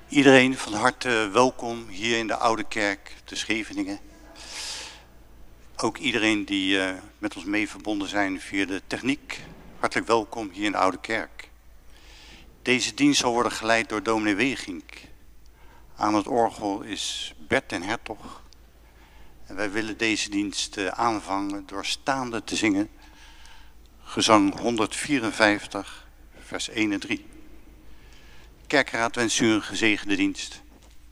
Iedereen van harte welkom hier in de Oude Kerk te Scheveningen. Ook iedereen die met ons mee verbonden zijn via de techniek. Hartelijk welkom hier in de Oude Kerk. Deze dienst zal worden geleid door dominee Wegink. Aan het orgel is Bert ten Hertog. En wij willen deze dienst aanvangen door staande te zingen. Gezang 154, vers 1 en 3. Kerkraad wens u een gezegende dienst.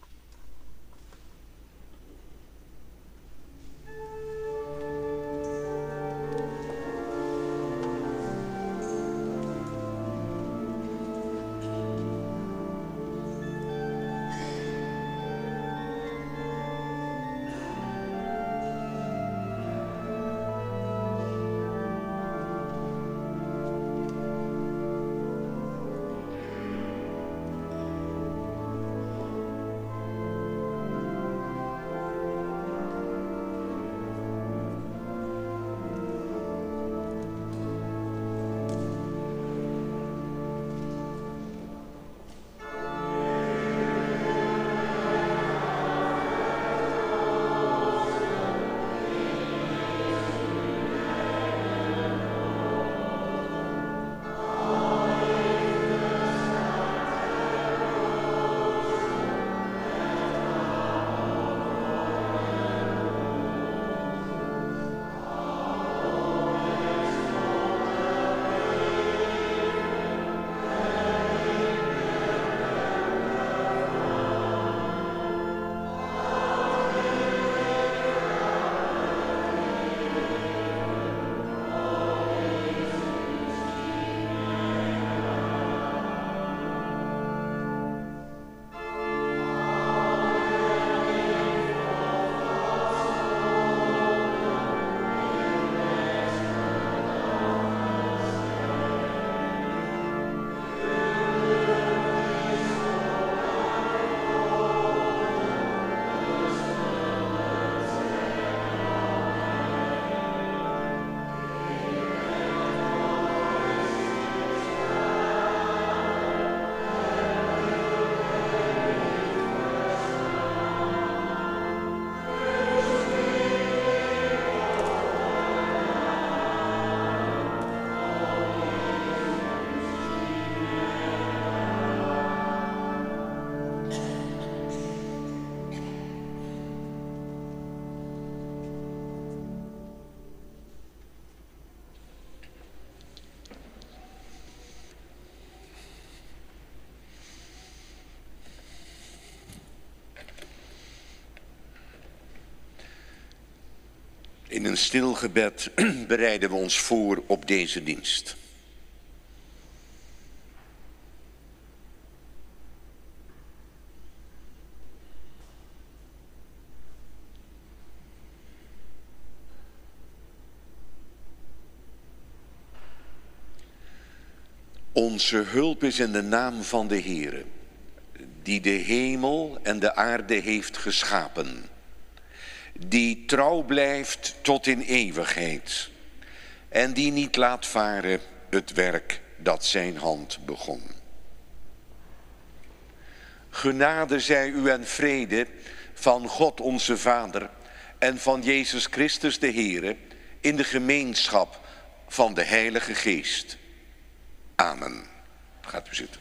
In een stil gebed bereiden we ons voor op deze dienst. Onze hulp is in de naam van de Heere, die de hemel en de aarde heeft geschapen, die trouw blijft tot in eeuwigheid en die niet laat varen het werk dat zijn hand begon. Genade zij u en vrede van God onze Vader en van Jezus Christus de Heere in de gemeenschap van de Heilige Geest. Amen. Gaat u zitten.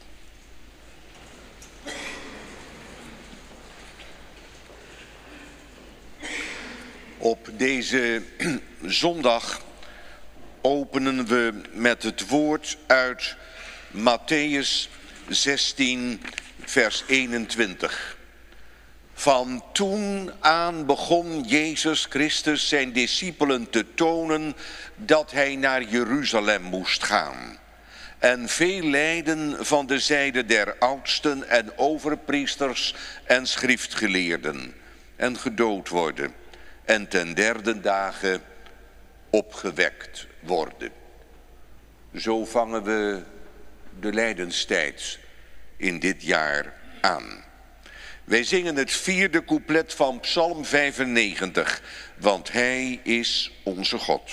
Op deze zondag openen we met het woord uit Mattheüs 16, vers 21. Van toen aan begon Jezus Christus zijn discipelen te tonen dat hij naar Jeruzalem moest gaan. En veel lijden van de zijde der oudsten en overpriesters en schriftgeleerden. En gedood worden. En ten derde dagen opgewekt worden. Zo vangen we de lijdenstijd in dit jaar aan. Wij zingen het 4e couplet van Psalm 95, want Hij is onze God.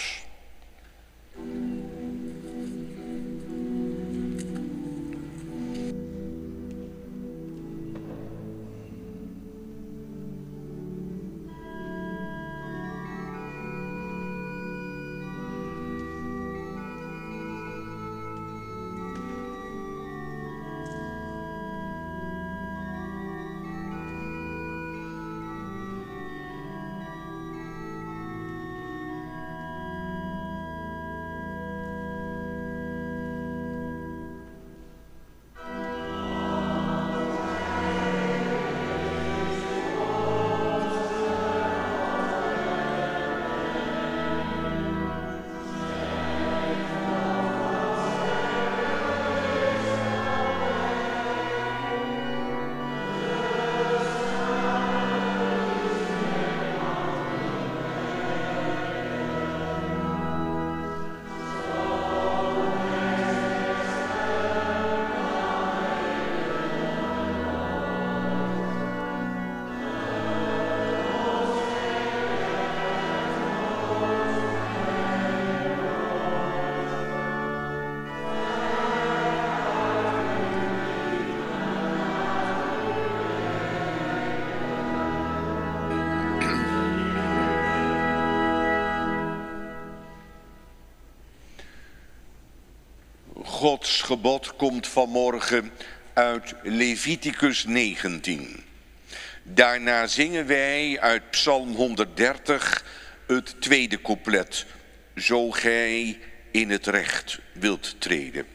Gods gebod komt vanmorgen uit Leviticus 19. Daarna zingen wij uit Psalm 130 het tweede couplet. Zo gij in het recht wilt treden.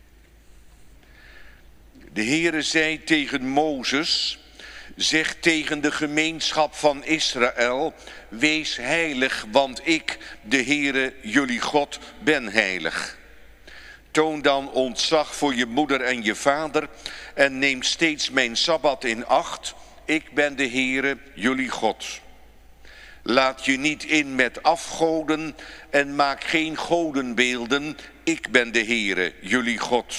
De Heere zei tegen Mozes, zeg tegen de gemeenschap van Israël, wees heilig, want ik, de Heere, jullie God, ben heilig. Toon dan ontzag voor je moeder en je vader en neem steeds mijn Sabbat in acht. Ik ben de Heere, jullie God. Laat je niet in met afgoden en maak geen godenbeelden. Ik ben de Heere, jullie God.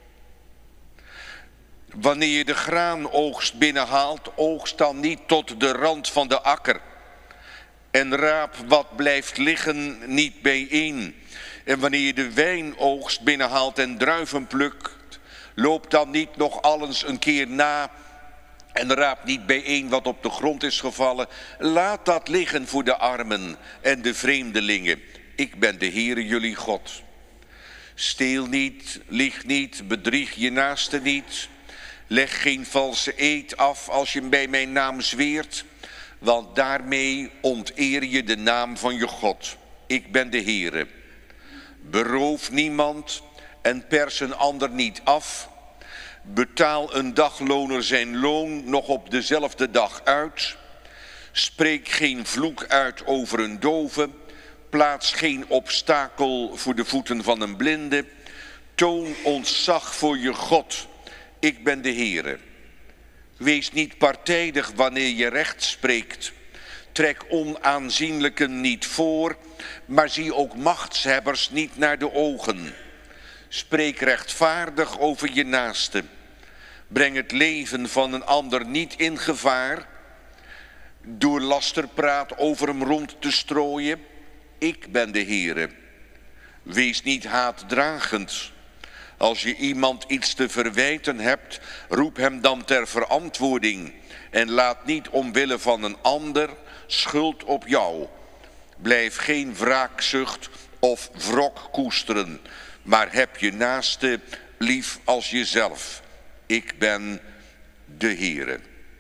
Wanneer je de graanoogst binnenhaalt, oogst dan niet tot de rand van de akker. En raap wat blijft liggen niet bijeen. En wanneer je de wijnoogst binnenhaalt en druiven plukt, loop dan niet nog alles een keer na en raap niet bijeen wat op de grond is gevallen. Laat dat liggen voor de armen en de vreemdelingen. Ik ben de Heere jullie God. Steel niet, lieg niet, bedrieg je naaste niet. Leg geen valse eed af als je bij mijn naam zweert, want daarmee onteer je de naam van je God. Ik ben de Heere. Beroof niemand en pers een ander niet af. Betaal een dagloner zijn loon nog op dezelfde dag uit. Spreek geen vloek uit over een dove. Plaats geen obstakel voor de voeten van een blinde. Toon ontzag voor je God. Ik ben de Heere. Wees niet partijdig wanneer je recht spreekt. Trek onaanzienlijken niet voor, maar zie ook machtshebbers niet naar de ogen. Spreek rechtvaardig over je naaste. Breng het leven van een ander niet in gevaar. Door lasterpraat over hem rond te strooien. Ik ben de Heere. Wees niet haatdragend. Als je iemand iets te verwijten hebt, roep hem dan ter verantwoording. En laat niet omwille van een ander schuld op jou. Blijf geen wraakzucht of wrok koesteren, maar heb je naaste lief als jezelf. Ik ben de Heere.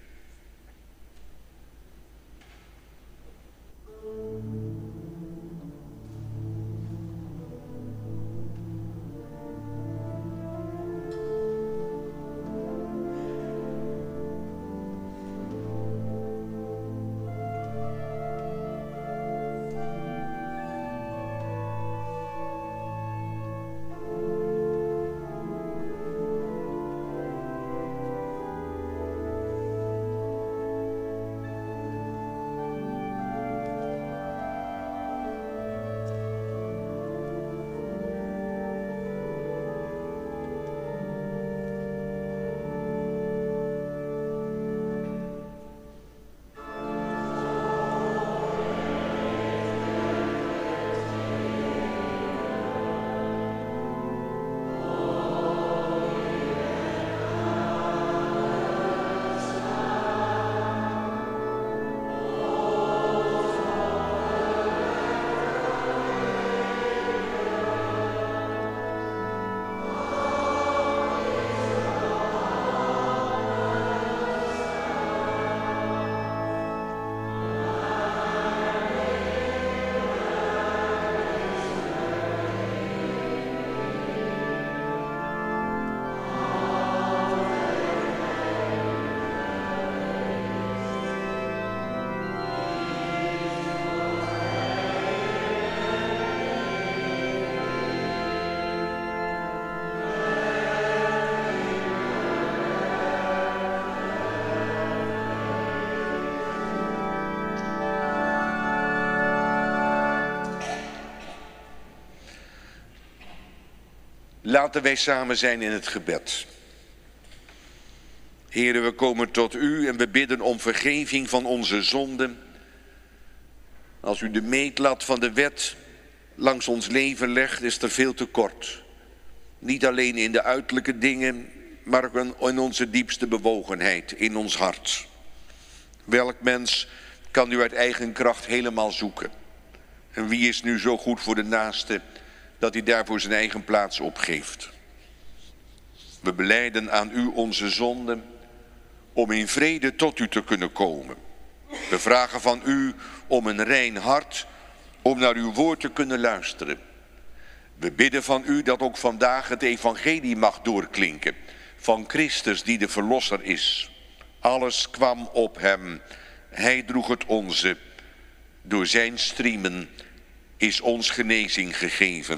Laten wij samen zijn in het gebed. Heere, we komen tot u en we bidden om vergeving van onze zonden. Als u de meetlat van de wet langs ons leven legt, is er veel tekort. Niet alleen in de uiterlijke dingen, maar ook in onze diepste bewogenheid, in ons hart. Welk mens kan u uit eigen kracht helemaal zoeken? En wie is nu zo goed voor de naaste dat hij daarvoor zijn eigen plaats opgeeft? We belijden aan u onze zonden om in vrede tot u te kunnen komen. We vragen van u om een rein hart om naar uw woord te kunnen luisteren. We bidden van u dat ook vandaag het evangelie mag doorklinken van Christus die de verlosser is. Alles kwam op hem, hij droeg het onze. Door zijn striemen is ons genezing gegeven.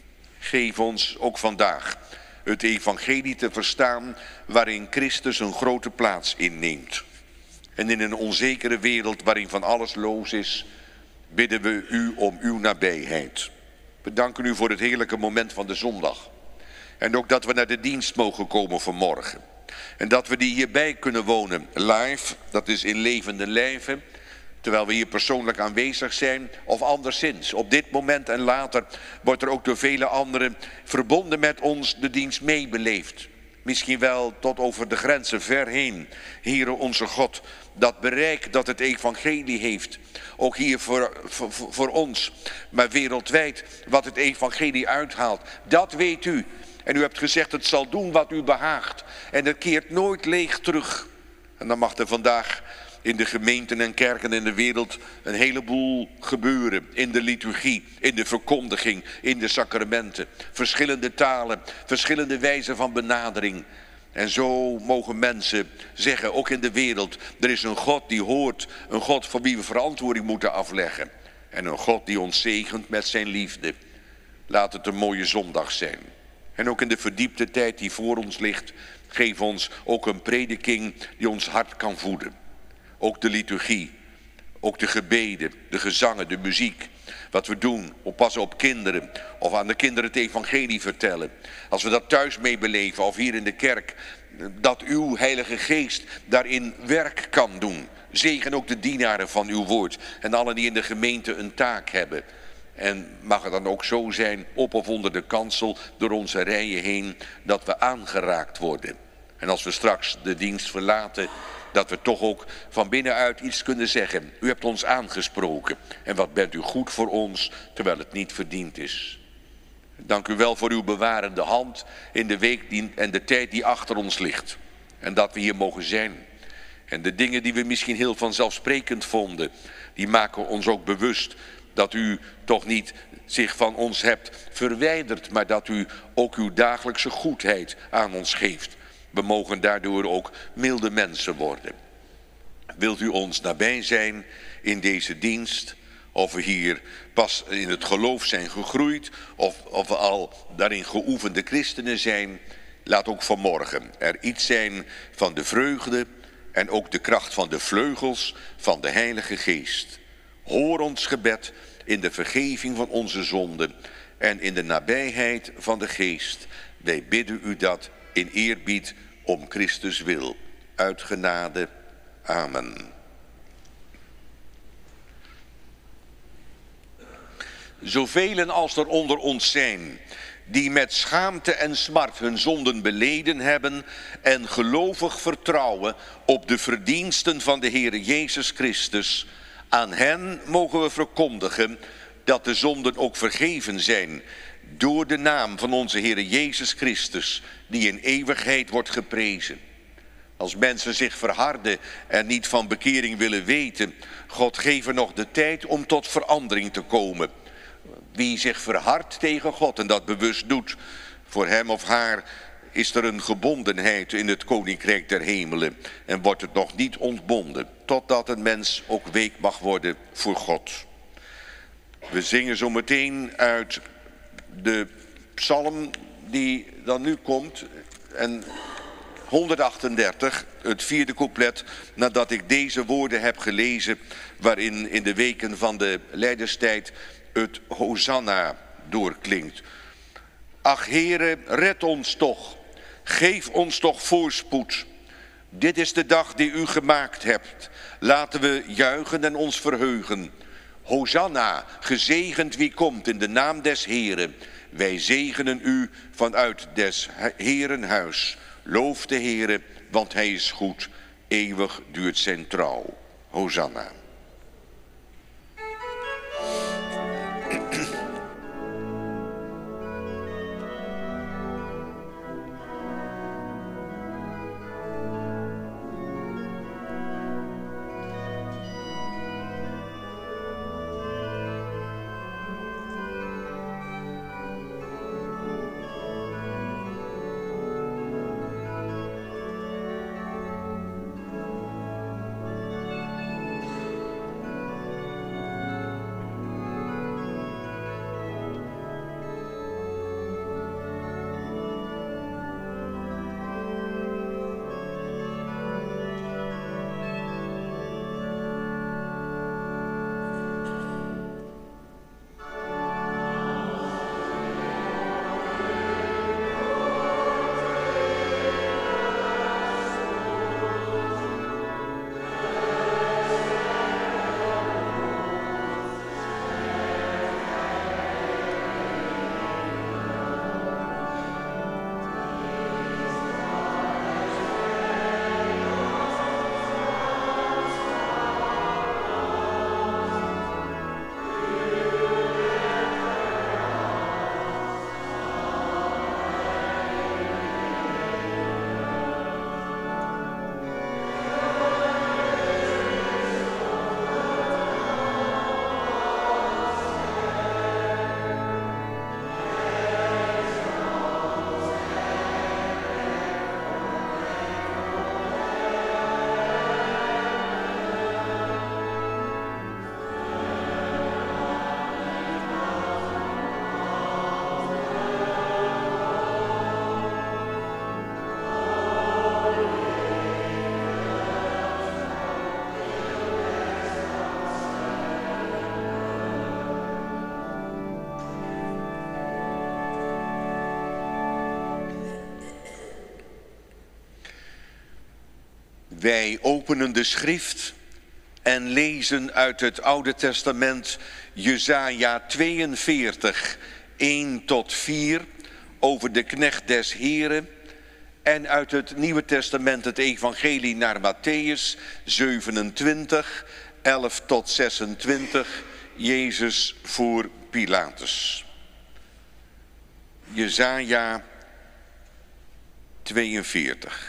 Geef ons ook vandaag het evangelie te verstaan waarin Christus een grote plaats inneemt. En in een onzekere wereld waarin van alles loos is, bidden we u om uw nabijheid. We danken u voor het heerlijke moment van de zondag. En ook dat we naar de dienst mogen komen vanmorgen. En dat we die hierbij kunnen wonen live, dat is in levende lijven. Terwijl we hier persoonlijk aanwezig zijn of anderszins. Op dit moment en later wordt er ook door vele anderen verbonden met ons de dienst meebeleefd. Misschien wel tot over de grenzen ver heen. Heere onze God, dat bereik dat het evangelie heeft. Ook hier voor ons, maar wereldwijd wat het evangelie uithaalt. Dat weet u. En u hebt gezegd het zal doen wat u behaagt. En het keert nooit leeg terug. En dan mag er vandaag in de gemeenten en kerken in de wereld een heleboel gebeuren. In de liturgie, in de verkondiging, in de sacramenten. Verschillende talen, verschillende wijzen van benadering. En zo mogen mensen zeggen, ook in de wereld, er is een God die hoort. Een God voor wie we verantwoording moeten afleggen. En een God die ons zegent met zijn liefde. Laat het een mooie zondag zijn. En ook in de verdiepte tijd die voor ons ligt, geef ons ook een prediking die ons hart kan voeden. Ook de liturgie, ook de gebeden, de gezangen, de muziek. Wat we doen, oppassen op kinderen of aan de kinderen het evangelie vertellen. Als we dat thuis meebeleven of hier in de kerk, dat uw Heilige Geest daarin werk kan doen. Zegen ook de dienaren van uw woord en allen die in de gemeente een taak hebben. En mag het dan ook zo zijn, op of onder de kansel, door onze rijen heen, dat we aangeraakt worden. En als we straks de dienst verlaten, dat we toch ook van binnenuit iets kunnen zeggen. U hebt ons aangesproken. En wat bent u goed voor ons, terwijl het niet verdiend is. Dank u wel voor uw bewarende hand in de week en de tijd die achter ons ligt. En dat we hier mogen zijn. En de dingen die we misschien heel vanzelfsprekend vonden, die maken ons ook bewust dat u toch niet zich van ons hebt verwijderd, maar dat u ook uw dagelijkse goedheid aan ons geeft. We mogen daardoor ook milde mensen worden. Wilt u ons nabij zijn in deze dienst? Of we hier pas in het geloof zijn gegroeid, of we al daarin geoefende christenen zijn. Laat ook vanmorgen er iets zijn van de vreugde en ook de kracht van de vleugels van de Heilige Geest. Hoor ons gebed in de vergeving van onze zonden en in de nabijheid van de Geest. Wij bidden u dat in eerbied om Christus wil. Uit genade. Amen. Zovelen als er onder ons zijn, die met schaamte en smart hun zonden beleden hebben en gelovig vertrouwen op de verdiensten van de Heere Jezus Christus, aan hen mogen we verkondigen dat de zonden ook vergeven zijn door de naam van onze Heere Jezus Christus, die in eeuwigheid wordt geprezen. Als mensen zich verharden en niet van bekering willen weten, God geeft er nog de tijd om tot verandering te komen. Wie zich verhardt tegen God en dat bewust doet, voor hem of haar is er een gebondenheid in het koninkrijk der hemelen en wordt het nog niet ontbonden, totdat een mens ook week mag worden voor God. We zingen zo meteen uit de psalm die dan nu komt, en 138, het vierde couplet, nadat ik deze woorden heb gelezen, waarin in de weken van de lijdenstijd het Hosanna doorklinkt. Ach Heere, red ons toch, geef ons toch voorspoed. Dit is de dag die u gemaakt hebt. Laten we juichen en ons verheugen. Hosanna, gezegend wie komt in de naam des Heeren. Wij zegenen u vanuit des Heeren huis. Loof de Heere, want hij is goed. Eeuwig duurt zijn trouw. Hosanna. Wij openen de schrift en lezen uit het Oude Testament Jesaja 42, 1 tot 4 over de knecht des Heren. En uit het Nieuwe Testament het evangelie naar Mattheüs 27, 11 tot 26, Jezus voor Pilatus. Jesaja 42.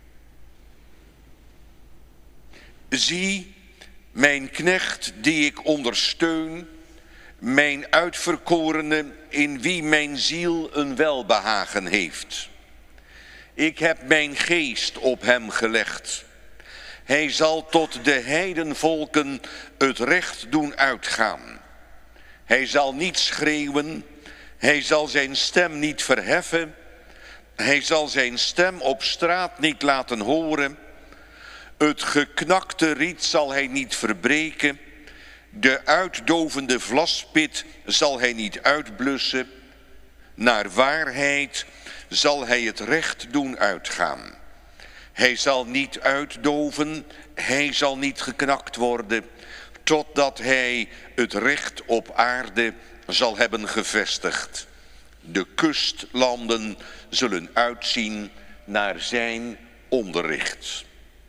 Zie, mijn knecht die ik ondersteun, mijn uitverkorene in wie mijn ziel een welbehagen heeft. Ik heb mijn geest op hem gelegd. Hij zal tot de heidenvolken het recht doen uitgaan. Hij zal niet schreeuwen, hij zal zijn stem niet verheffen. Hij zal zijn stem op straat niet laten horen. Het geknakte riet zal hij niet verbreken. De uitdovende vlaspit zal hij niet uitblussen. Naar waarheid zal hij het recht doen uitgaan. Hij zal niet uitdoven, hij zal niet geknakt worden, totdat hij het recht op aarde zal hebben gevestigd. De kustlanden zullen uitzien naar zijn onderricht.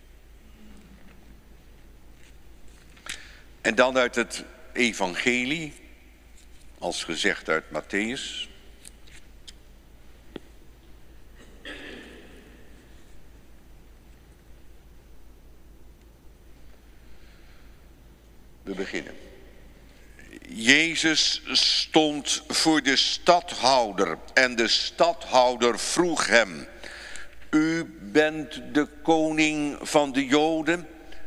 En dan uit het evangelie, als gezegd uit Mattheüs. We beginnen. Jezus stond voor de stadhouder en de stadhouder vroeg hem: U bent de koning van de Joden?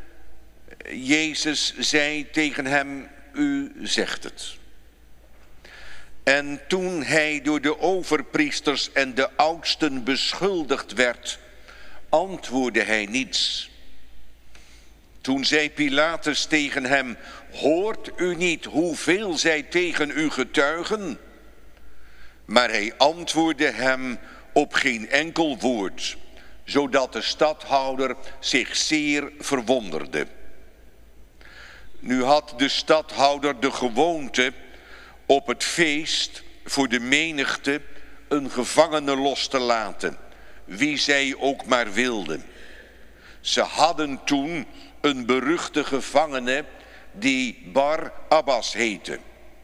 Jezus zei tegen hem: U zegt het. En toen hij door de overpriesters en de oudsten beschuldigd werd, antwoordde hij niets. Toen zei Pilatus tegen hem: Hoort u niet hoeveel zij tegen u getuigen? Maar hij antwoordde hem op geen enkel woord, zodat de stadhouder zich zeer verwonderde. Nu had de stadhouder de gewoonte op het feest voor de menigte een gevangene los te laten, wie zij ook maar wilden. Ze hadden toen een beruchte gevangene die Bar-Abbas heette.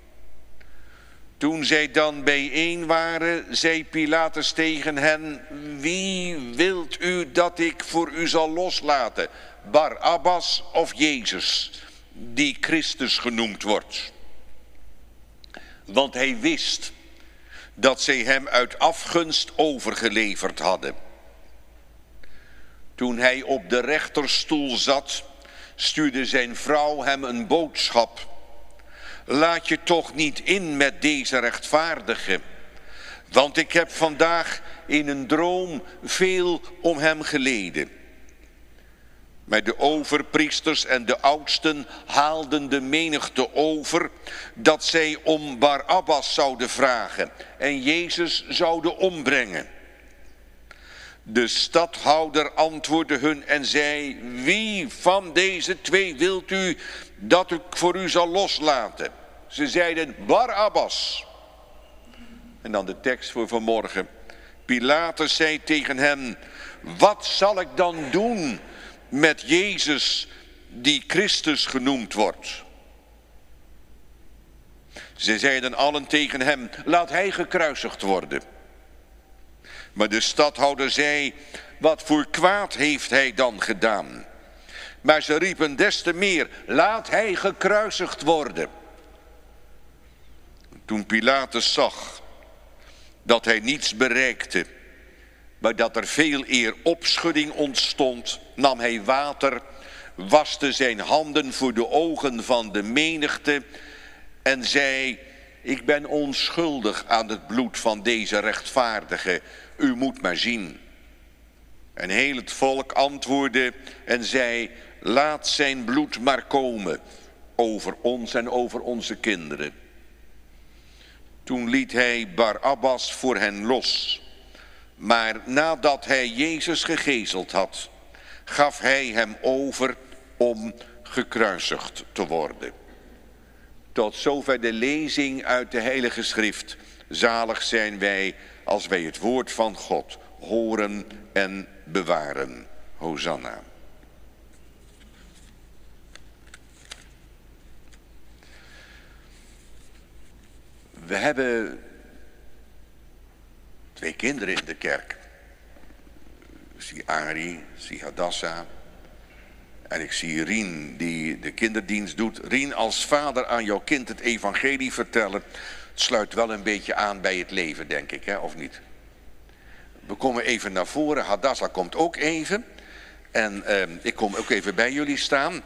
Toen zij dan bijeen waren, zei Pilatus tegen hen: Wie wilt u dat ik voor u zal loslaten? Bar-Abbas of Jezus, die Christus genoemd wordt? Want hij wist dat zij hem uit afgunst overgeleverd hadden. Toen hij op de rechterstoel zat, stuurde zijn vrouw hem een boodschap: Laat je toch niet in met deze rechtvaardige, want ik heb vandaag in een droom veel om hem geleden. Maar de overpriesters en de oudsten haalden de menigte over dat zij om Bar-Abbas zouden vragen en Jezus zouden ombrengen. De stadhouder antwoordde hun en zei: Wie van deze twee wilt u dat ik voor u zal loslaten? Ze zeiden: Bar-Abbas. En dan de tekst voor vanmorgen. Pilatus zei tegen hen: Wat zal ik dan doen met Jezus die Christus genoemd wordt? Ze zeiden allen tegen hem: Laat hij gekruisigd worden. Maar de stadhouder zei: Wat voor kwaad heeft hij dan gedaan? Maar ze riepen des te meer: Laat hij gekruisigd worden. Toen Pilatus zag dat hij niets bereikte, maar dat er veel eer opschudding ontstond, nam hij water, waste zijn handen voor de ogen van de menigte en zei: Ik ben onschuldig aan het bloed van deze rechtvaardige. U moet maar zien. En heel het volk antwoordde en zei: Laat zijn bloed maar komen over ons en over onze kinderen. Toen liet hij Bar-Abbas voor hen los. Maar nadat hij Jezus gegezeld had, gaf hij hem over om gekruisigd te worden. Tot zover de lezing uit de Heilige Schrift. Zalig zijn wij als wij het woord van God horen en bewaren. Hosanna. We hebben 2 kinderen in de kerk. Ik zie Ari, ik zie Hadassa. En ik zie Rien die de kinderdienst doet. Rien, als vader aan jouw kind het evangelie vertellen. Het sluit wel een beetje aan bij het leven, denk ik, hè? Of niet? We komen even naar voren. Hadassa komt ook even. En ik kom ook even bij jullie staan.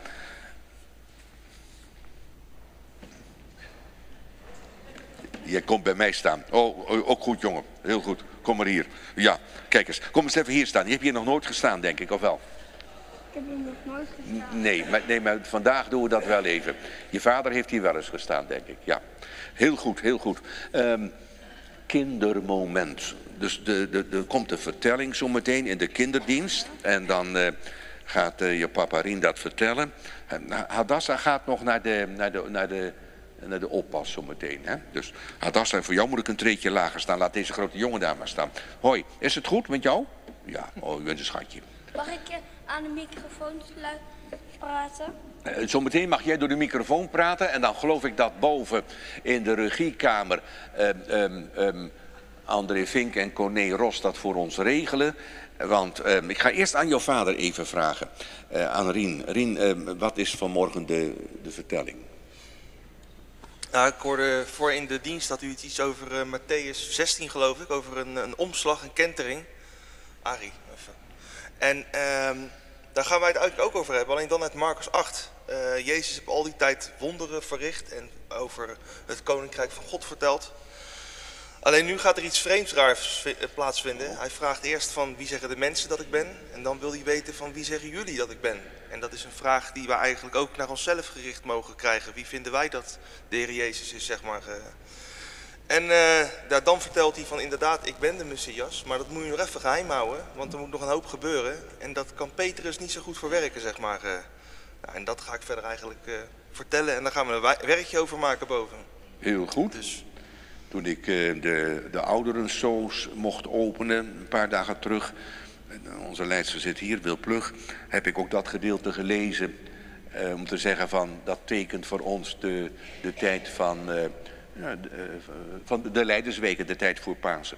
Jij komt bij mij staan. Oh, ook goed, jongen. Heel goed. Kom maar hier. Ja, kijk eens. Kom eens even hier staan. Je hebt hier nog nooit gestaan, denk ik, of wel? Ik heb hier nog nooit gestaan. Nee, maar vandaag doen we dat wel even. Je vader heeft hier wel eens gestaan, denk ik. Ja, heel goed, heel goed. Kindermoment. Dus er komt een vertelling zometeen in de kinderdienst. En dan gaat je papa Rien dat vertellen. Hadassa gaat nog naar de oppas zometeen. Hè? Dus Hadassa, voor jou moet ik een treetje lager staan. Laat deze grote jongen daar maar staan. Hoi, is het goed met jou? Ja, je bent een schatje. Mag ik aan de microfoon praten? Zometeen mag jij door de microfoon praten. En dan geloof ik dat boven in de regiekamer André Vink en Corné Ros dat voor ons regelen. Want ik ga eerst aan jouw vader even vragen. Aan Rien. Rien, wat is vanmorgen de vertelling? Nou, ik hoorde voor in de dienst dat u iets over Matthäus 16 geloof ik. Over een omslag, een kentering. Arie, even. En daar gaan wij het eigenlijk ook over hebben. Alleen dan uit Marcus 8. Jezus heeft al die tijd wonderen verricht. En over het koninkrijk van God verteld. Alleen nu gaat er iets vreemds raars plaatsvinden. Hij vraagt eerst van wie zeggen de mensen dat ik ben. En dan wil hij weten van wie zeggen jullie dat ik ben. En dat is een vraag die we eigenlijk ook naar onszelf gericht mogen krijgen. Wie vinden wij dat de Heer Jezus is, zeg maar. En dan vertelt hij van inderdaad, ik ben de Messias. Maar dat moet je nog even geheim houden. Want er moet nog een hoop gebeuren. En dat kan Petrus niet zo goed verwerken, zeg maar. En dat ga ik verder eigenlijk vertellen. En daar gaan we een werkje over maken boven. Heel goed. Dus toen ik de ouderensoos mocht openen, een paar dagen terug, onze leidster zit hier, Wil Plug, heb ik ook dat gedeelte gelezen. Om te zeggen van, dat tekent voor ons de tijd van de Leidersweken, de tijd voor Pasen.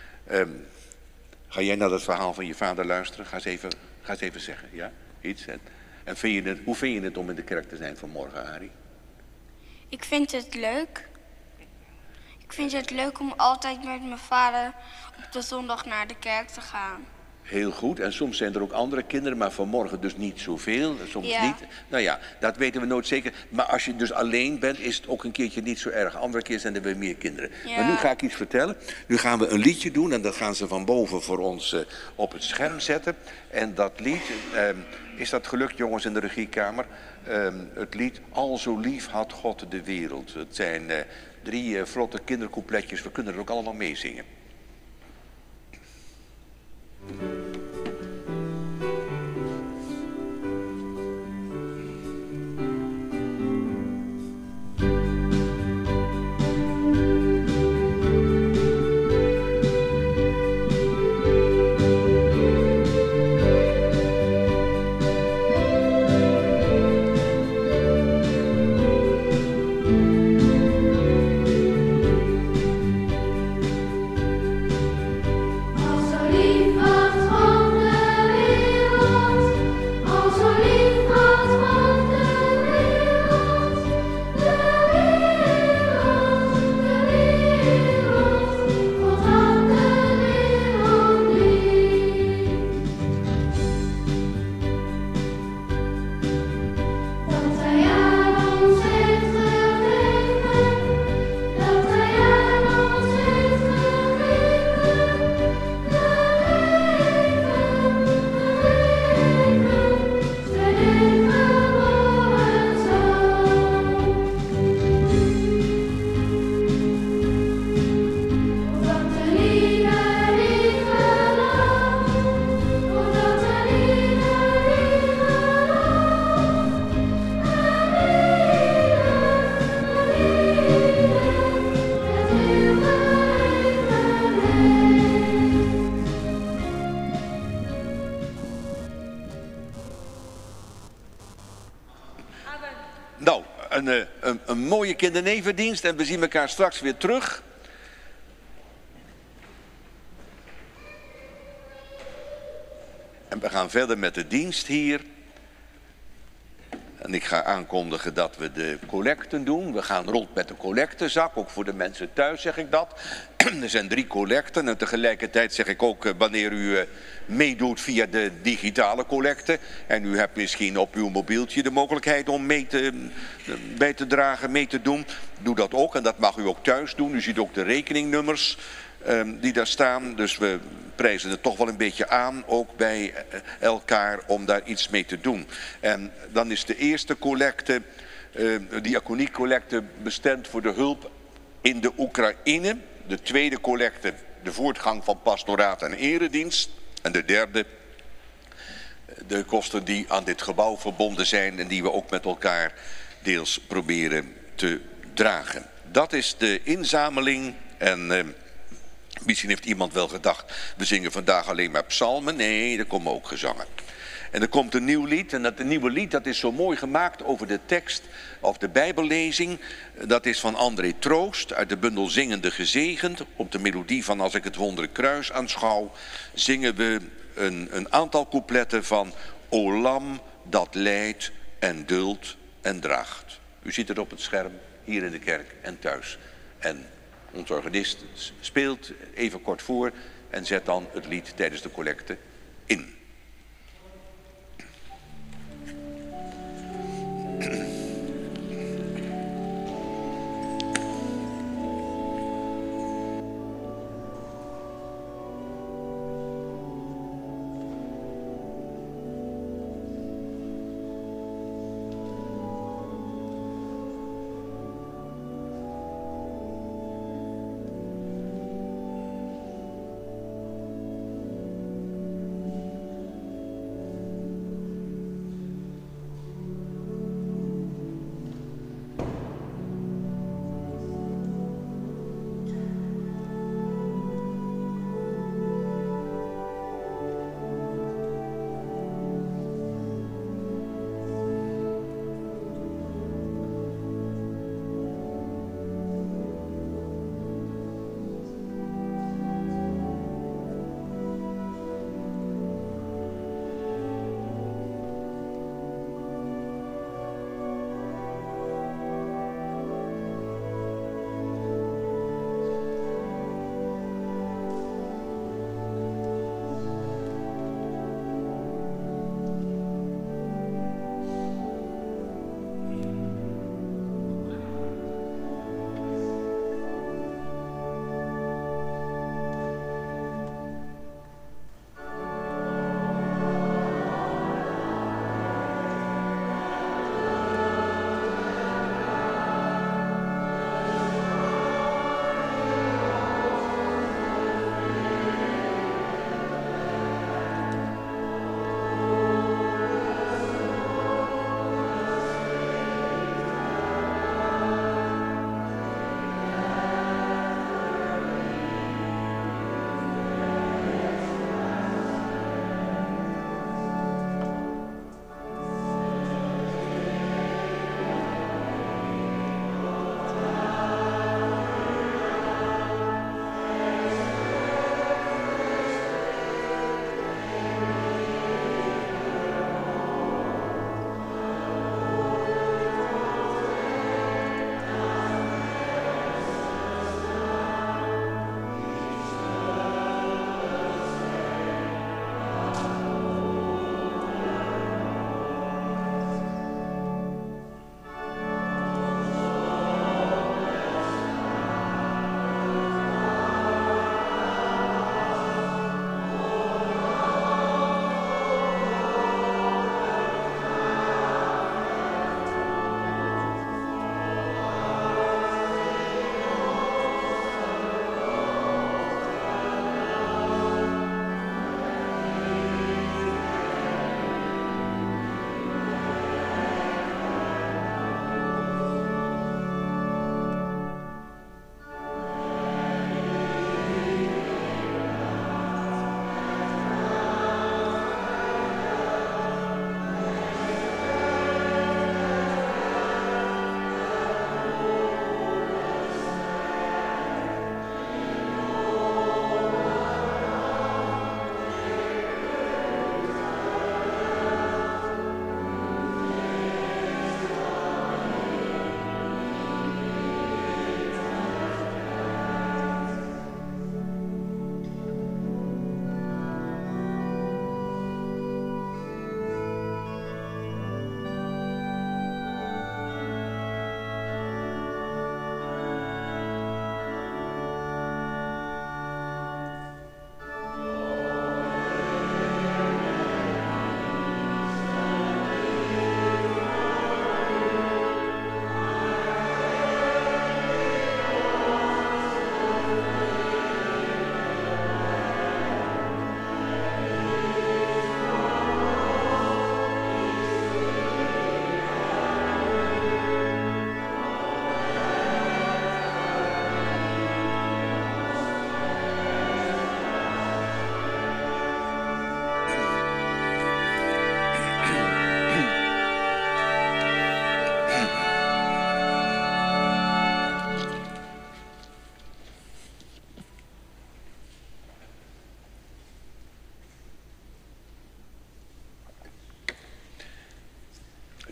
Ga jij naar dat verhaal van je vader luisteren? Ga eens even zeggen, ja? Iets. En hoe vind je het om in de kerk te zijn vanmorgen, Arie? Ik vind het leuk. Ik vind het leuk om altijd met mijn vader op de zondag naar de kerk te gaan. Heel goed. En soms zijn er ook andere kinderen, maar vanmorgen dus niet zoveel. Soms Ja. niet. Nou ja, dat weten we nooit zeker. Maar als je dus alleen bent, is het ook een keertje niet zo erg. Andere keer zijn er weer meer kinderen. Ja. Maar nu ga ik iets vertellen. Nu gaan we een liedje doen en dat gaan ze van boven voor ons op het scherm zetten. En dat lied, is dat gelukt jongens in de regiekamer? Het lied Al zo lief had God de wereld. Het zijn 3 vlotte kindercoupletjes. We kunnen er ook allemaal meezingen. Nou, een mooie kindernevendienst en we zien elkaar straks weer terug. En we gaan verder met de dienst hier. En ik ga aankondigen dat we de collecten doen. We gaan rond met de collectezak, ook voor de mensen thuis zeg ik dat. Er zijn 3 collecten en tegelijkertijd zeg ik ook wanneer u meedoet via de digitale collecte. En u hebt misschien op uw mobieltje de mogelijkheid om bij te dragen, mee te doen. Doe dat ook en dat mag u ook thuis doen. U ziet ook de rekeningnummers die daar staan. Dus we prijzen het toch wel een beetje aan, ook bij elkaar, om daar iets mee te doen. En dan is de eerste collecte, diaconiecollecte, bestemd voor de hulp in de Oekraïne. De tweede collecte, de voortgang van pastoraat en eredienst. En de derde, de kosten die aan dit gebouw verbonden zijn en die we ook met elkaar deels proberen te dragen. Dat is de inzameling en misschien heeft iemand wel gedacht, we zingen vandaag alleen maar psalmen. Nee, er komen ook gezangen. En er komt een nieuw lied en dat nieuwe lied dat is zo mooi gemaakt over de tekst of de bijbellezing. Dat is van André Troost uit de bundel Zingende Gezegend. Op de melodie van Als ik het wondere kruis aanschouw zingen we een aantal coupletten van O lam dat lijdt en duldt en draagt. U ziet het op het scherm, hier in de kerk en thuis. En onze organist speelt even kort voor en zet dan het lied tijdens de collecte in.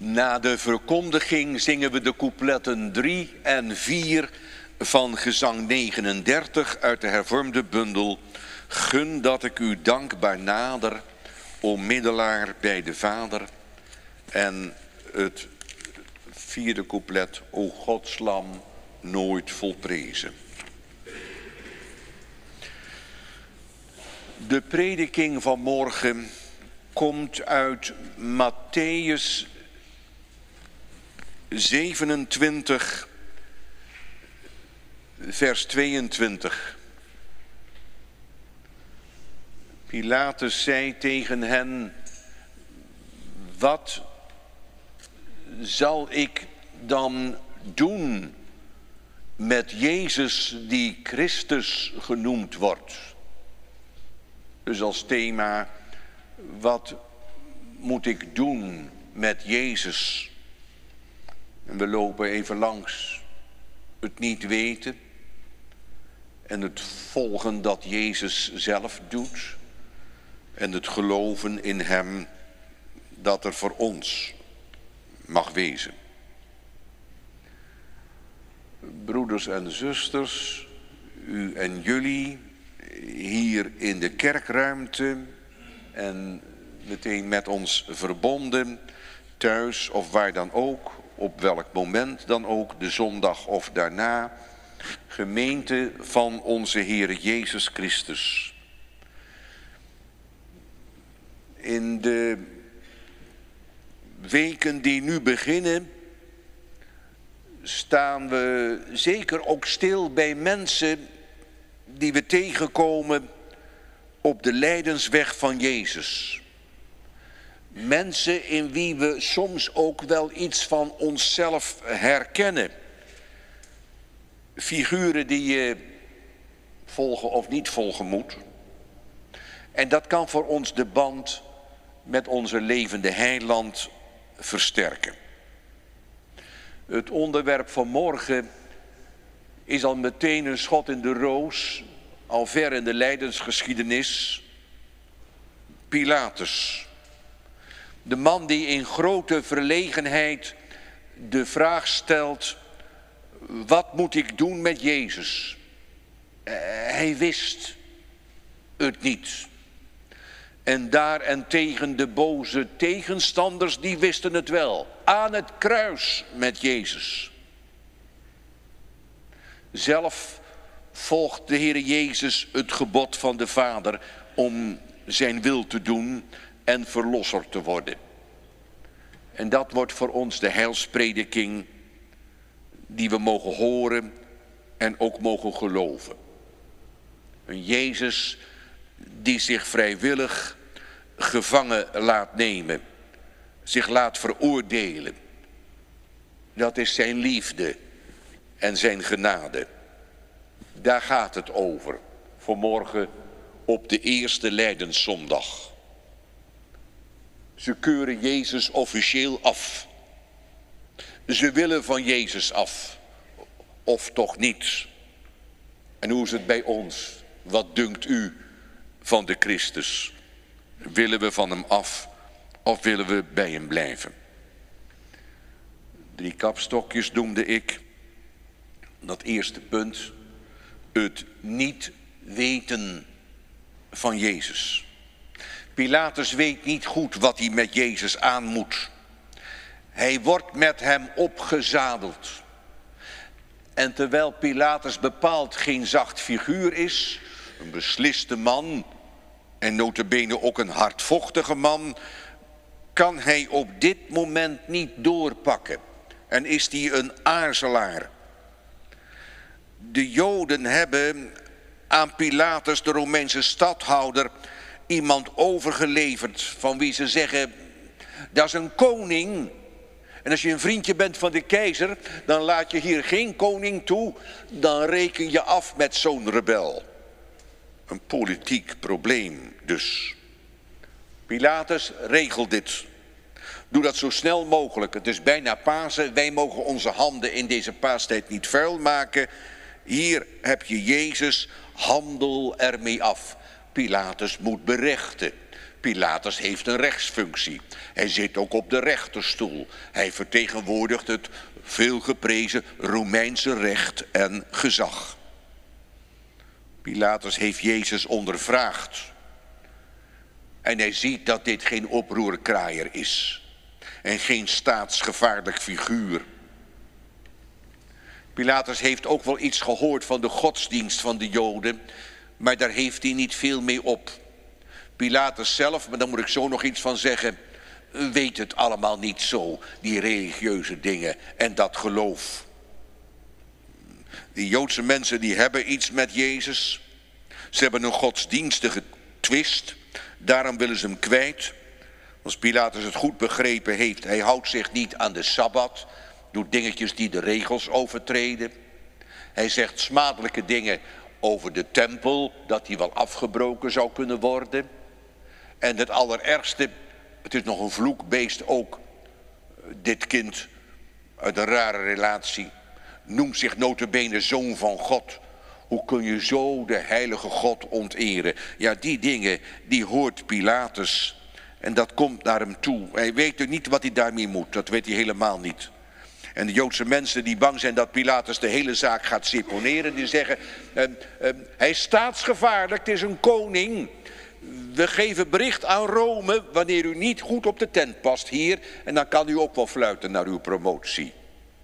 Na de verkondiging zingen we de coupletten 3 en 4 van gezang 39 uit de hervormde bundel. Gun dat ik u dankbaar nader, o middelaar bij de Vader. En het 4e couplet, o Gods lam, nooit volprezen. De prediking van morgen komt uit Mattheüs 27, vers 22. Pilatus zei tegen hen, wat zal ik dan doen met Jezus die Christus genoemd wordt? Dus als thema, wat moet ik doen met Jezus? En we lopen even langs het niet weten en het volgen dat Jezus zelf doet en het geloven in hem dat er voor ons mag wezen. Broeders en zusters, u en jullie hier in de kerkruimte en meteen met ons verbonden, thuis of waar dan ook, op welk moment dan ook, de zondag of daarna, gemeente van onze Heer Jezus Christus. In de weken die nu beginnen, staan we zeker ook stil bij mensen die we tegenkomen op de lijdensweg van Jezus. Mensen in wie we soms ook wel iets van onszelf herkennen. Figuren die je volgen of niet volgen moet. En dat kan voor ons de band met onze levende heiland versterken. Het onderwerp van morgen is al meteen een schot in de roos, al ver in de lijdensgeschiedenis. Pilatus. De man die in grote verlegenheid de vraag stelt, wat moet ik doen met Jezus? Hij wist het niet. En daarentegen de boze tegenstanders, die wisten het wel. Aan het kruis met Jezus. Zelf volgt de Heer Jezus het gebod van de Vader om zijn wil te doen en verlosser te worden. En dat wordt voor ons de heilsprediking die we mogen horen en ook mogen geloven. Een Jezus die zich vrijwillig gevangen laat nemen, zich laat veroordelen. Dat is zijn liefde en zijn genade. Daar gaat het over, vanmorgen op de eerste Lijdenszondag. Ze keuren Jezus officieel af. Ze willen van Jezus af, of toch niet. En hoe is het bij ons? Wat dunkt u van de Christus? Willen we van hem af of willen we bij hem blijven? 3 kapstokjes noemde ik. Dat eerste punt, het niet weten van Jezus. Pilatus weet niet goed wat hij met Jezus aan moet. Hij wordt met hem opgezadeld. En terwijl Pilatus bepaald geen zacht figuur is, een besliste man en nota bene ook een hardvochtige man, kan hij op dit moment niet doorpakken. En is hij een aarzelaar. De Joden hebben aan Pilatus, de Romeinse stadhouder, iemand overgeleverd van wie ze zeggen, dat is een koning. En als je een vriendje bent van de keizer, dan laat je hier geen koning toe, dan reken je af met zo'n rebel. Een politiek probleem dus. Pilatus regelt dit. Doe dat zo snel mogelijk. Het is bijna Pasen. Wij mogen onze handen in deze paastijd niet vuil maken. Hier heb je Jezus, handel ermee af. Pilatus moet berechten. Pilatus heeft een rechtsfunctie. Hij zit ook op de rechterstoel. Hij vertegenwoordigt het veelgeprezen Romeinse recht en gezag. Pilatus heeft Jezus ondervraagd. En hij ziet dat dit geen oproerkraaier is. En geen staatsgevaarlijk figuur. Pilatus heeft ook wel iets gehoord van de godsdienst van de Joden. Maar daar heeft hij niet veel mee op. Pilatus zelf, maar daar moet ik zo nog iets van zeggen, weet het allemaal niet zo. Die religieuze dingen en dat geloof. Die Joodse mensen die hebben iets met Jezus. Ze hebben een godsdienstige twist. Daarom willen ze hem kwijt. Als Pilatus het goed begrepen heeft, hij houdt zich niet aan de Sabbat. Doet dingetjes die de regels overtreden. Hij zegt smadelijke dingen over de tempel, dat die wel afgebroken zou kunnen worden. En het allerergste, het is nog een vloekbeest ook. Dit kind uit een rare relatie noemt zich nota bene zoon van God. Hoe kun je zo de heilige God onteren? Ja, die dingen, die hoort Pilatus. En dat komt naar hem toe. Hij weet er niet wat hij daarmee moet. Dat weet hij helemaal niet. En de Joodse mensen die bang zijn dat Pilatus de hele zaak gaat seponeren, die zeggen, hij is staatsgevaarlijk, het is een koning. We geven bericht aan Rome wanneer u niet goed op de tent past hier. En dan kan u ook wel fluiten naar uw promotie.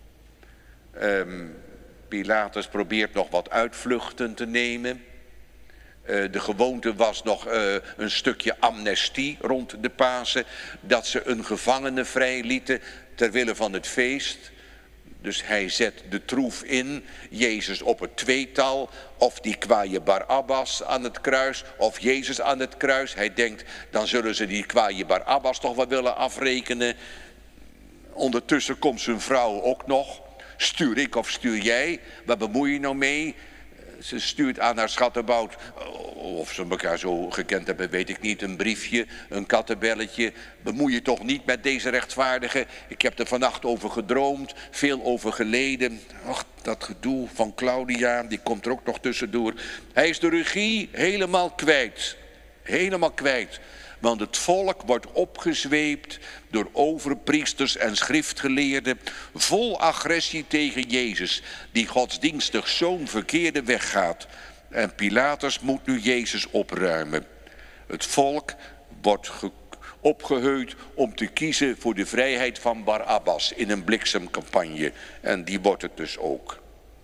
Pilatus probeert nog wat uitvluchten te nemen. De gewoonte was nog een stukje amnestie rond de Pasen. Dat ze een gevangene vrij lieten ter wille van het feest. Dus hij zet de troef in, Jezus op het tweetal, of die kwaaie Barabbas aan het kruis, of Jezus aan het kruis. Hij denkt, dan zullen ze die kwaaie Barabbas toch wel willen afrekenen. Ondertussen komt zijn vrouw ook nog. Stuur ik of stuur jij? Waar bemoei je nou mee? Ze stuurt aan haar schattenbout, of ze elkaar zo gekend hebben, weet ik niet, een briefje, een kattenbelletje. Bemoei je toch niet met deze rechtvaardige? Ik heb er vannacht over gedroomd, veel over geleden. Ach, dat gedoe van Claudia, die komt er ook nog tussendoor. Hij is de regie helemaal kwijt. Helemaal kwijt. Want het volk wordt opgezweept door overpriesters en schriftgeleerden, vol agressie tegen Jezus, die godsdienstig zo'n verkeerde weg gaat. En Pilatus moet nu Jezus opruimen. Het volk wordt opgeheut om te kiezen voor de vrijheid van Barabbas in een bliksemcampagne. En die wordt het dus ook.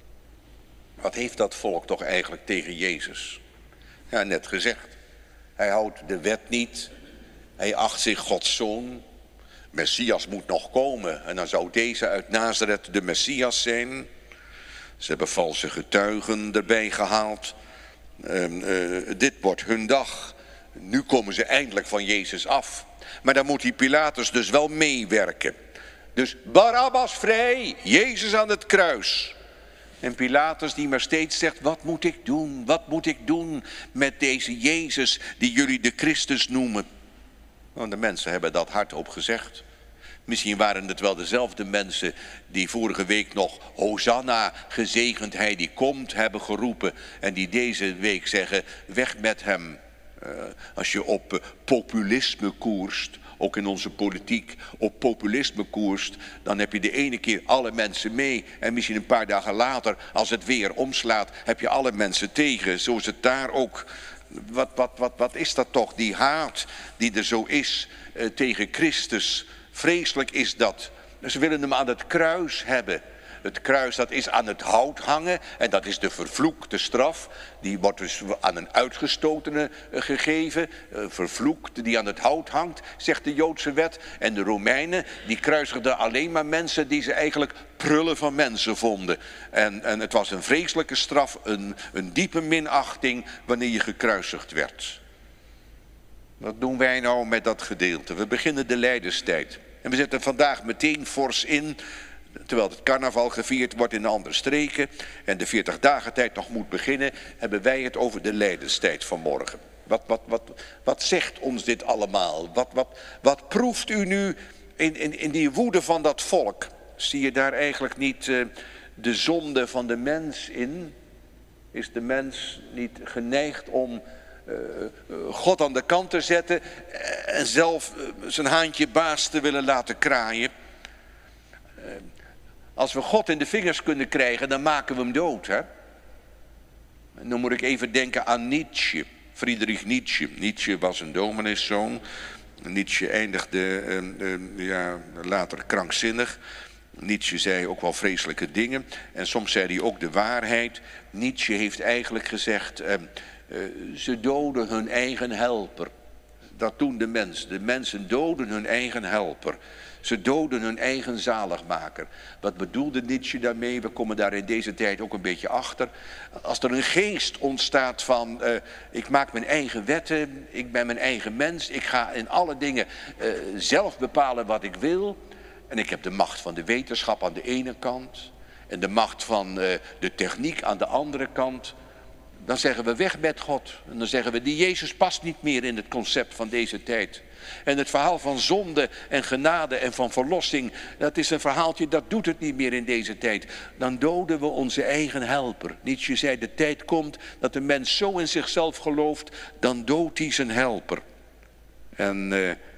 Wat heeft dat volk toch eigenlijk tegen Jezus? Ja, net gezegd. Hij houdt de wet niet. Hij acht zich Gods zoon. Messias moet nog komen. En dan zou deze uit Nazareth de Messias zijn. Ze hebben valse getuigen erbij gehaald. Dit wordt hun dag. Nu komen ze eindelijk van Jezus af. Maar dan moet die Pilatus dus wel meewerken. Dus Barabbas vrij, Jezus aan het kruis. En Pilatus die maar steeds zegt, wat moet ik doen? Wat moet ik doen met deze Jezus die jullie de Christus noemen? Nou, de mensen hebben dat hardop gezegd. Misschien waren het wel dezelfde mensen die vorige week nog Hosanna, gezegend hij die komt, hebben geroepen. En die deze week zeggen, weg met hem. Als je op populisme koerst, ook in onze politiek, op populisme koerst, dan heb je de ene keer alle mensen mee. En misschien een paar dagen later, als het weer omslaat, heb je alle mensen tegen. Zo is het daar ook. Wat is dat toch, die haat die er zo is tegen Christus. Vreselijk is dat. Ze willen hem aan het kruis hebben. Het kruis dat is aan het hout hangen en dat is de vervloekte straf. Die wordt dus aan een uitgestotene gegeven. Vervloekt die aan het hout hangt, zegt de Joodse wet. En de Romeinen die kruisigden alleen maar mensen die ze eigenlijk prullen van mensen vonden. En het was een vreselijke straf, een diepe minachting wanneer je gekruisigd werd. Wat doen wij nou met dat gedeelte? We beginnen de lijdenstijd. En we zetten vandaag meteen fors in, terwijl het carnaval gevierd wordt in andere streken en de 40 dagen tijd nog moet beginnen, hebben wij het over de lijdenstijd van morgen. Wat zegt ons dit allemaal? Wat proeft u nu in die woede van dat volk? Zie je daar eigenlijk niet de zonde van de mens in? Is de mens niet geneigd om God aan de kant te zetten en zelf zijn haantje baas te willen laten kraaien. Als we God in de vingers kunnen krijgen, dan maken we hem dood. Hè? En dan moet ik even denken aan Nietzsche, Friedrich Nietzsche. Nietzsche was een domineeszoon. Nietzsche eindigde later krankzinnig. Nietzsche zei ook wel vreselijke dingen. En soms zei hij ook de waarheid. Nietzsche heeft eigenlijk gezegd, ze doden hun eigen helper. Dat doen de mensen. De mensen doden hun eigen helper. Ze doden hun eigen zaligmaker. Wat bedoelde Nietzsche daarmee? We komen daar in deze tijd ook een beetje achter. Als er een geest ontstaat van, ik maak mijn eigen wetten, ik ben mijn eigen mens, ik ga in alle dingen zelf bepalen wat ik wil. En ik heb de macht van de wetenschap aan de ene kant en de macht van de techniek aan de andere kant. Dan zeggen we weg met God. En dan zeggen we, die Jezus past niet meer in het concept van deze tijd. En het verhaal van zonde en genade en van verlossing, dat is een verhaaltje, dat doet het niet meer in deze tijd. Dan doden we onze eigen helper. Nietzsche zei, de tijd komt dat de mens zo in zichzelf gelooft, dan doodt hij zijn helper. En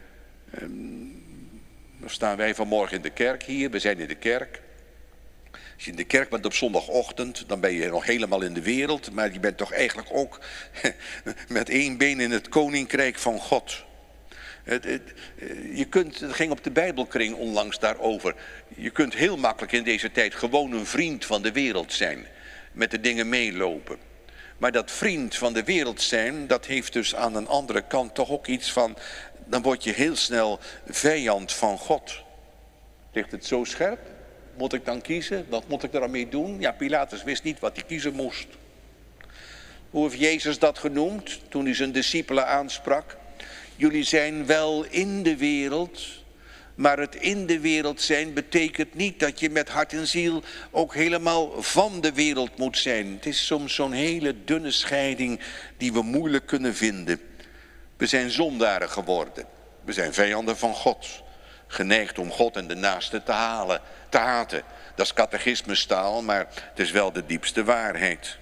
dan staan wij vanmorgen in de kerk hier, we zijn in de kerk. Als je in de kerk bent op zondagochtend, dan ben je nog helemaal in de wereld. Maar je bent toch eigenlijk ook met één been in het koninkrijk van God. Het ging op de Bijbelkring onlangs daarover. Je kunt heel makkelijk in deze tijd gewoon een vriend van de wereld zijn. Met de dingen meelopen. Maar dat vriend van de wereld zijn, dat heeft dus aan een andere kant toch ook iets van, dan word je heel snel vijand van God. Ligt het zo scherp? Moet ik dan kiezen? Wat moet ik er aan mee doen? Ja, Pilatus wist niet wat hij kiezen moest. Hoe heeft Jezus dat genoemd toen hij zijn discipelen aansprak? Jullie zijn wel in de wereld, maar het in de wereld zijn betekent niet dat je met hart en ziel ook helemaal van de wereld moet zijn. Het is soms zo'n hele dunne scheiding die we moeilijk kunnen vinden. We zijn zondaren geworden. We zijn vijanden van God. Geneigd om God en de naaste te haten. Dat is catechismustaal, maar het is wel de diepste waarheid.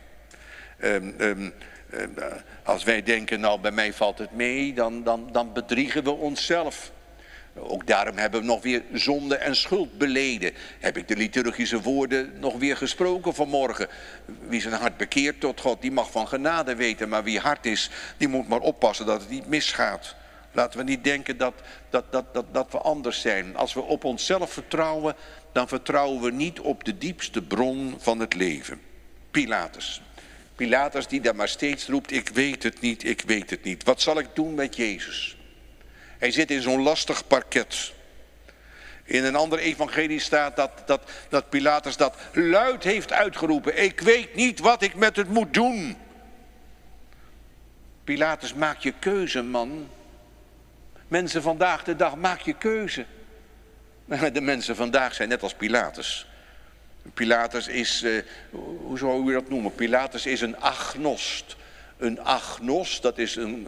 Als wij denken, nou bij mij valt het mee, dan bedriegen we onszelf. Ook daarom hebben we nog weer zonde en schuld beleden. Heb ik de liturgische woorden nog weer gesproken vanmorgen. Wie zijn hart bekeert tot God, die mag van genade weten. Maar wie hard is, die moet maar oppassen dat het niet misgaat. Laten we niet denken dat we anders zijn. Als we op onszelf vertrouwen, dan vertrouwen we niet op de diepste bron van het leven. Pilatus. Pilatus die daar maar steeds roept, ik weet het niet, ik weet het niet. Wat zal ik doen met Jezus? Hij zit in zo'n lastig parket. In een ander evangelie staat dat Pilatus dat luid heeft uitgeroepen. Ik weet niet wat ik met het moet doen. Pilatus, maak je keuze, man. Mensen vandaag de dag, maak je keuze. De mensen vandaag zijn net als Pilatus. Pilatus is, hoe zou u dat noemen? Pilatus is een agnost. Een agnost, dat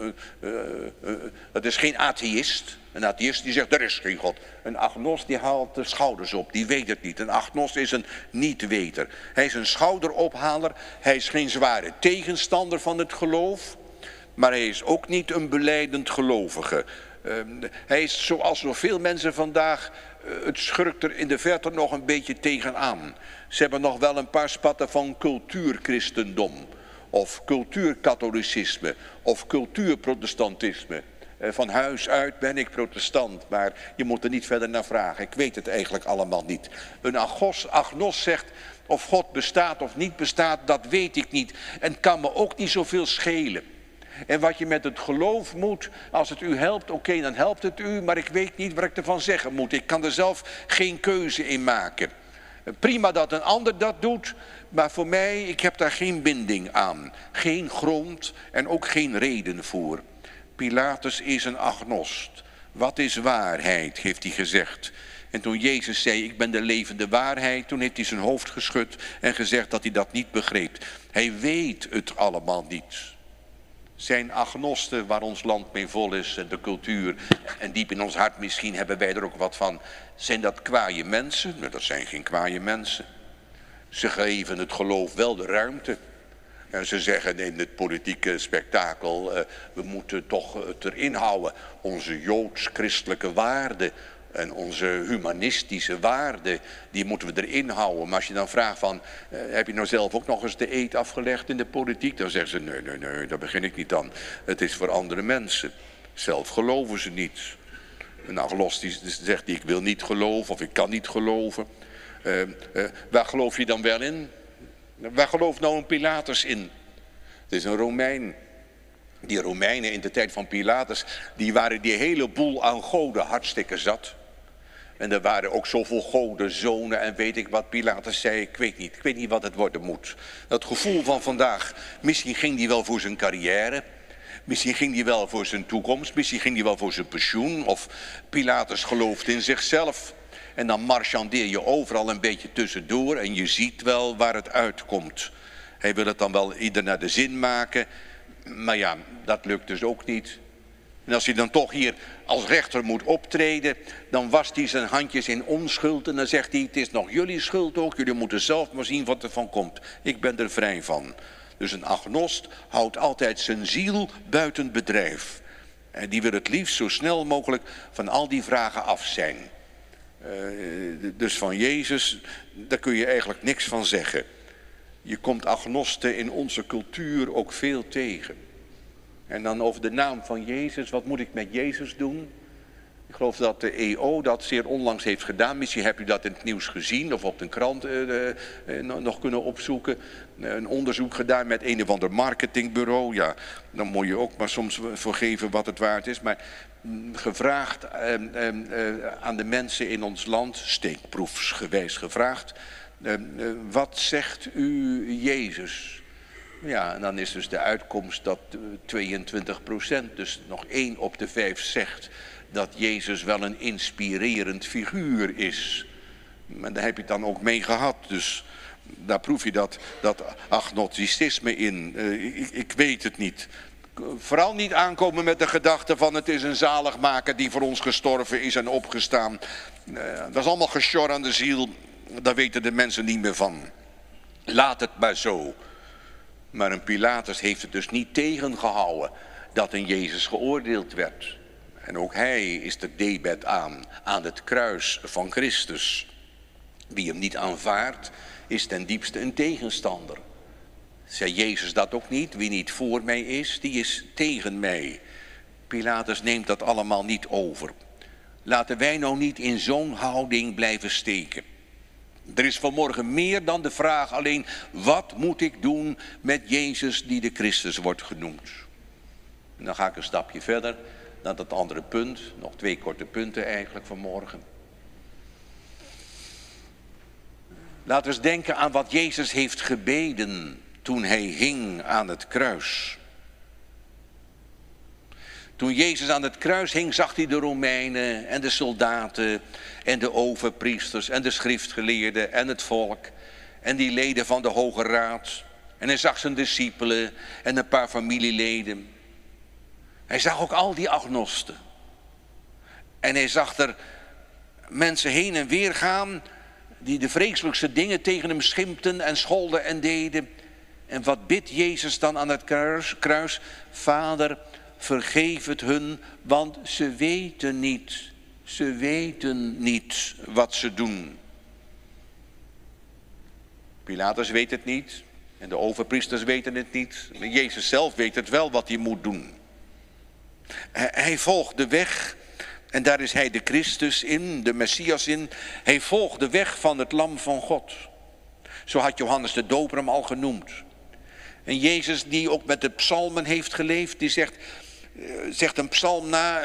is geen atheïst. Een atheïst die zegt, er is geen God. Een agnost die haalt de schouders op, die weet het niet. Een agnost is een niet-weter. Hij is een schouderophaler. Hij is geen zware tegenstander van het geloof. Maar hij is ook niet een belijdend gelovige. Hij is zoals zoveel mensen vandaag, het schurkt er in de verte nog een beetje tegenaan. Ze hebben nog wel een paar spatten van cultuurchristendom. Of cultuurkatholicisme. Of cultuurprotestantisme. Van huis uit ben ik protestant. Maar je moet er niet verder naar vragen. Ik weet het eigenlijk allemaal niet. Een agnost zegt of God bestaat of niet bestaat, dat weet ik niet. En kan me ook niet zoveel schelen. En wat je met het geloof moet, als het u helpt, oké, dan helpt het u. Maar ik weet niet wat ik ervan zeggen moet. Ik kan er zelf geen keuze in maken. Prima dat een ander dat doet, maar voor mij, ik heb daar geen binding aan. Geen grond en ook geen reden voor. Pilatus is een agnost. Wat is waarheid, heeft hij gezegd. En toen Jezus zei, ik ben de levende waarheid, toen heeft hij zijn hoofd geschud en gezegd dat hij dat niet begreep. Hij weet het allemaal niet. Zijn agnosten waar ons land mee vol is en de cultuur. En diep in ons hart misschien hebben wij er ook wat van. Zijn dat kwaaie mensen? Nee, dat zijn geen kwaaie mensen. Ze geven het geloof wel de ruimte. En ze zeggen in het politieke spektakel, we moeten toch het erin houden. Onze joods-christelijke waarden en onze humanistische waarden, die moeten we erin houden. Maar als je dan vraagt van, heb je nou zelf ook nog eens de eed afgelegd in de politiek? Dan zeggen ze, nee, daar begin ik niet aan. Het is voor andere mensen. Zelf geloven ze niet. Een agnosticus zegt die, ik wil niet geloven of ik kan niet geloven. Waar geloof je dan wel in? Waar gelooft nou een Pilatus in? Het is een Romein. Die Romeinen in de tijd van Pilatus, die waren die hele boel aan goden hartstikke zat. En er waren ook zoveel goden, zonen en weet ik wat. Pilatus zei, ik weet niet wat het worden moet. Dat gevoel van vandaag, misschien ging die wel voor zijn carrière. Misschien ging die wel voor zijn toekomst. Misschien ging die wel voor zijn pensioen. Of Pilatus gelooft in zichzelf. En dan marchandeer je overal een beetje tussendoor en je ziet wel waar het uitkomt. Hij wil het dan wel ieder naar de zin maken, maar ja, dat lukt dus ook niet. En als hij dan toch hier als rechter moet optreden, dan wast hij zijn handjes in onschuld en dan zegt hij, het is nog jullie schuld ook, jullie moeten zelf maar zien wat er van komt. Ik ben er vrij van. Dus een agnost houdt altijd zijn ziel buiten bedrijf. En die wil het liefst zo snel mogelijk van al die vragen af zijn. Dus van Jezus, daar kun je eigenlijk niks van zeggen. Je komt agnosten in onze cultuur ook veel tegen. En dan over de naam van Jezus, wat moet ik met Jezus doen? Ik geloof dat de EO dat zeer onlangs heeft gedaan. Misschien heb u dat in het nieuws gezien of op de krant nog kunnen opzoeken. Een onderzoek gedaan met een of ander marketingbureau. Ja, dan moet je ook maar soms voorgeven wat het waard is. Maar gevraagd aan de mensen in ons land, steekproefsgewijs gevraagd. Wat zegt u Jezus? Ja, en dan is dus de uitkomst dat 22%, dus nog 1 op de 5 zegt dat Jezus wel een inspirerend figuur is. Maar daar heb je het dan ook mee gehad. Dus daar proef je dat agnosticisme in. Ik weet het niet. Vooral niet aankomen met de gedachte van het is een zaligmaker die voor ons gestorven is en opgestaan. Dat is allemaal gesjor aan de ziel. Daar weten de mensen niet meer van. Laat het maar zo. Maar een Pilatus heeft het dus niet tegengehouden dat een Jezus geoordeeld werd. En ook hij is de debet aan het kruis van Christus. Wie hem niet aanvaardt, is ten diepste een tegenstander. Zei Jezus dat ook niet? Wie niet voor mij is, die is tegen mij. Pilatus neemt dat allemaal niet over. Laten wij nou niet in zo'n houding blijven steken. Er is vanmorgen meer dan de vraag alleen, wat moet ik doen met Jezus die de Christus wordt genoemd? En dan ga ik een stapje verder naar dat andere punt. Nog 2 korte punten eigenlijk vanmorgen. Laten we eens denken aan wat Jezus heeft gebeden toen hij hing aan het kruis. Toen Jezus aan het kruis hing, zag hij de Romeinen en de soldaten en de overpriesters en de schriftgeleerden en het volk en die leden van de Hoge Raad. En hij zag zijn discipelen en een paar familieleden. Hij zag ook al die agnosten. En hij zag er mensen heen en weer gaan die de vreselijkste dingen tegen hem schimpten en scholden en deden. En wat bidt Jezus dan aan het kruis? Vader, vergeef het hun, want ze weten niet wat ze doen. Pilatus weet het niet en de overpriesters weten het niet. Maar Jezus zelf weet het wel wat hij moet doen. Hij volgt de weg en daar is hij de Christus in, de Messias in. Hij volgt de weg van het Lam van God. Zo had Johannes de Doper hem al genoemd. En Jezus die ook met de psalmen heeft geleefd, die zegt een psalm na,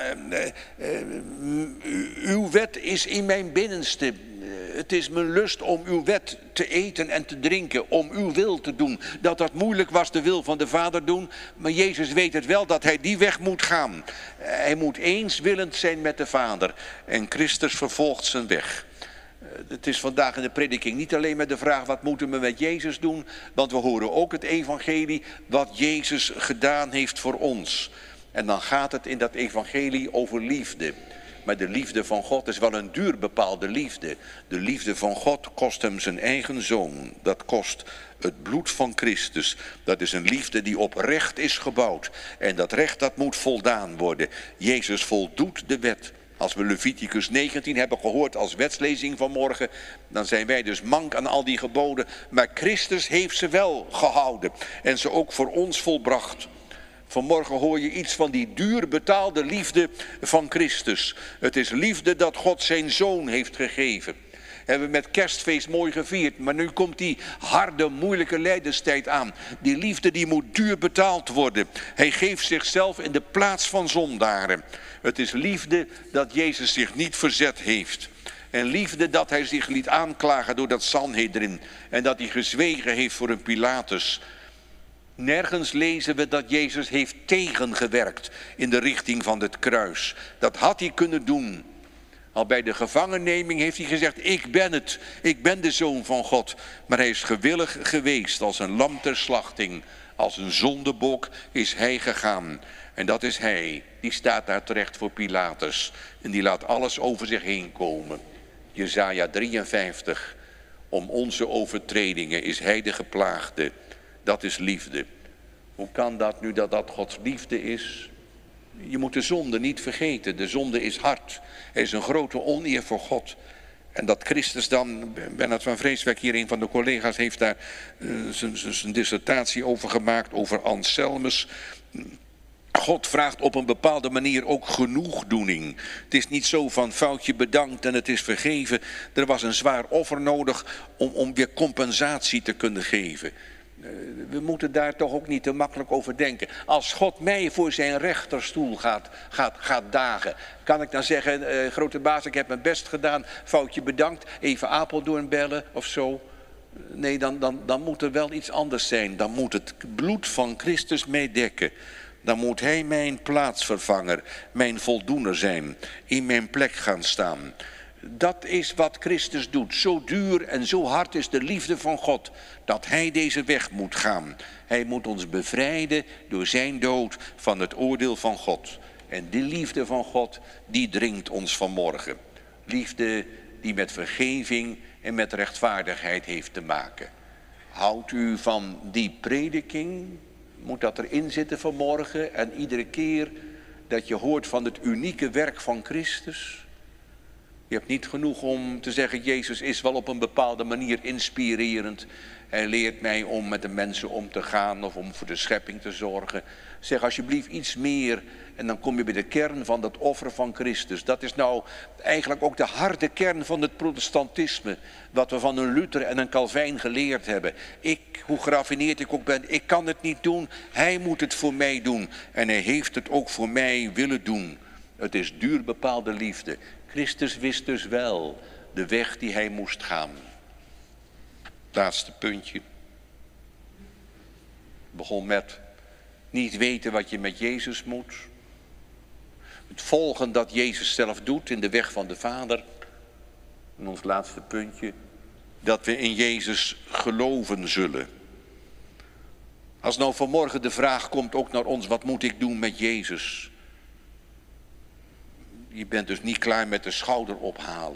uw wet is in mijn binnenste. Het is mijn lust om uw wet te eten en te drinken, om uw wil te doen. Dat moeilijk was, de wil van de Vader doen. Maar Jezus weet het wel dat hij die weg moet gaan. Hij moet eenswillend zijn met de Vader. En Christus vervolgt zijn weg. Het is vandaag in de prediking niet alleen met de vraag, wat moeten we met Jezus doen? Want we horen ook het evangelie, wat Jezus gedaan heeft voor ons. En dan gaat het in dat evangelie over liefde. maar de liefde van God is wel een duur bepaalde liefde. De liefde van God kost hem zijn eigen zoon. Dat kost het bloed van Christus. Dat is een liefde die op recht is gebouwd. En dat recht, dat moet voldaan worden. Jezus voldoet de wet. Als we Leviticus 19 hebben gehoord als wetslezing vanmorgen, dan zijn wij dus mank aan al die geboden. Maar Christus heeft ze wel gehouden en ze ook voor ons volbracht. Vanmorgen hoor je iets van die duur betaalde liefde van Christus. Het is liefde dat God zijn zoon heeft gegeven. Hebben we met kerstfeest mooi gevierd. Maar nu komt die harde, moeilijke lijdenstijd aan. Die liefde die moet duur betaald worden. Hij geeft zichzelf in de plaats van zondaren. Het is liefde dat Jezus zich niet verzet heeft. En liefde dat hij zich liet aanklagen door dat Sanhedrin. En dat hij gezwegen heeft voor een Pilatus. Nergens lezen we dat Jezus heeft tegengewerkt in de richting van het kruis. Dat had hij kunnen doen. Al bij de gevangenneming heeft hij gezegd, ik ben het, ik ben de Zoon van God. Maar hij is gewillig geweest als een lam ter slachting, als een zondebok is hij gegaan. En dat is hij, die staat daar terecht voor Pilatus. En die laat alles over zich heen komen. Jesaja 53, om onze overtredingen is hij de geplaagde. Dat is liefde. Hoe kan dat nu dat Gods liefde is? Je moet de zonde niet vergeten. De zonde is hard. Er is een grote oneer voor God. En dat Christus dan, Bernard van Vreeswijk hier, een van de collega's, heeft daar zijn dissertatie over gemaakt, over Anselmus. God vraagt op een bepaalde manier ook genoegdoening. Het is niet zo van foutje bedankt en het is vergeven. Er was een zwaar offer nodig om weer compensatie te kunnen geven. We moeten daar toch ook niet te makkelijk over denken. Als God mij voor zijn rechterstoel gaat dagen, kan ik dan zeggen, grote baas, ik heb mijn best gedaan, foutje bedankt, even Apeldoorn bellen of zo? Nee, dan moet er wel iets anders zijn. Dan moet het bloed van Christus mij dekken. Dan moet hij mijn plaatsvervanger, mijn voldoener zijn, in mijn plek gaan staan. Dat is wat Christus doet. Zo duur en zo hard is de liefde van God dat hij deze weg moet gaan. Hij moet ons bevrijden door zijn dood van het oordeel van God. En die liefde van God, die dringt ons vanmorgen. Liefde die met vergeving en met rechtvaardigheid heeft te maken. Houdt u van die prediking? Moet dat erin zitten vanmorgen? En iedere keer dat je hoort van het unieke werk van Christus? Je hebt niet genoeg om te zeggen, Jezus is wel op een bepaalde manier inspirerend. Hij leert mij om met de mensen om te gaan of om voor de schepping te zorgen. Zeg alsjeblieft iets meer en dan kom je bij de kern van dat offer van Christus. Dat is nou eigenlijk ook de harde kern van het protestantisme. Wat we van een Luther en een Calvijn geleerd hebben. Hoe geraffineerd ik ook ben, ik kan het niet doen. Hij moet het voor mij doen. En hij heeft het ook voor mij willen doen. Het is duur bepaalde liefde. Christus wist dus wel de weg die hij moest gaan. Laatste puntje. Begon met niet weten wat je met Jezus moet. Het volgen dat Jezus zelf doet in de weg van de Vader. En ons laatste puntje. Dat we in Jezus geloven zullen. Als nou vanmorgen de vraag komt ook naar ons, wat moet ik doen met Jezus? Je bent dus niet klaar met de schouder ophalen.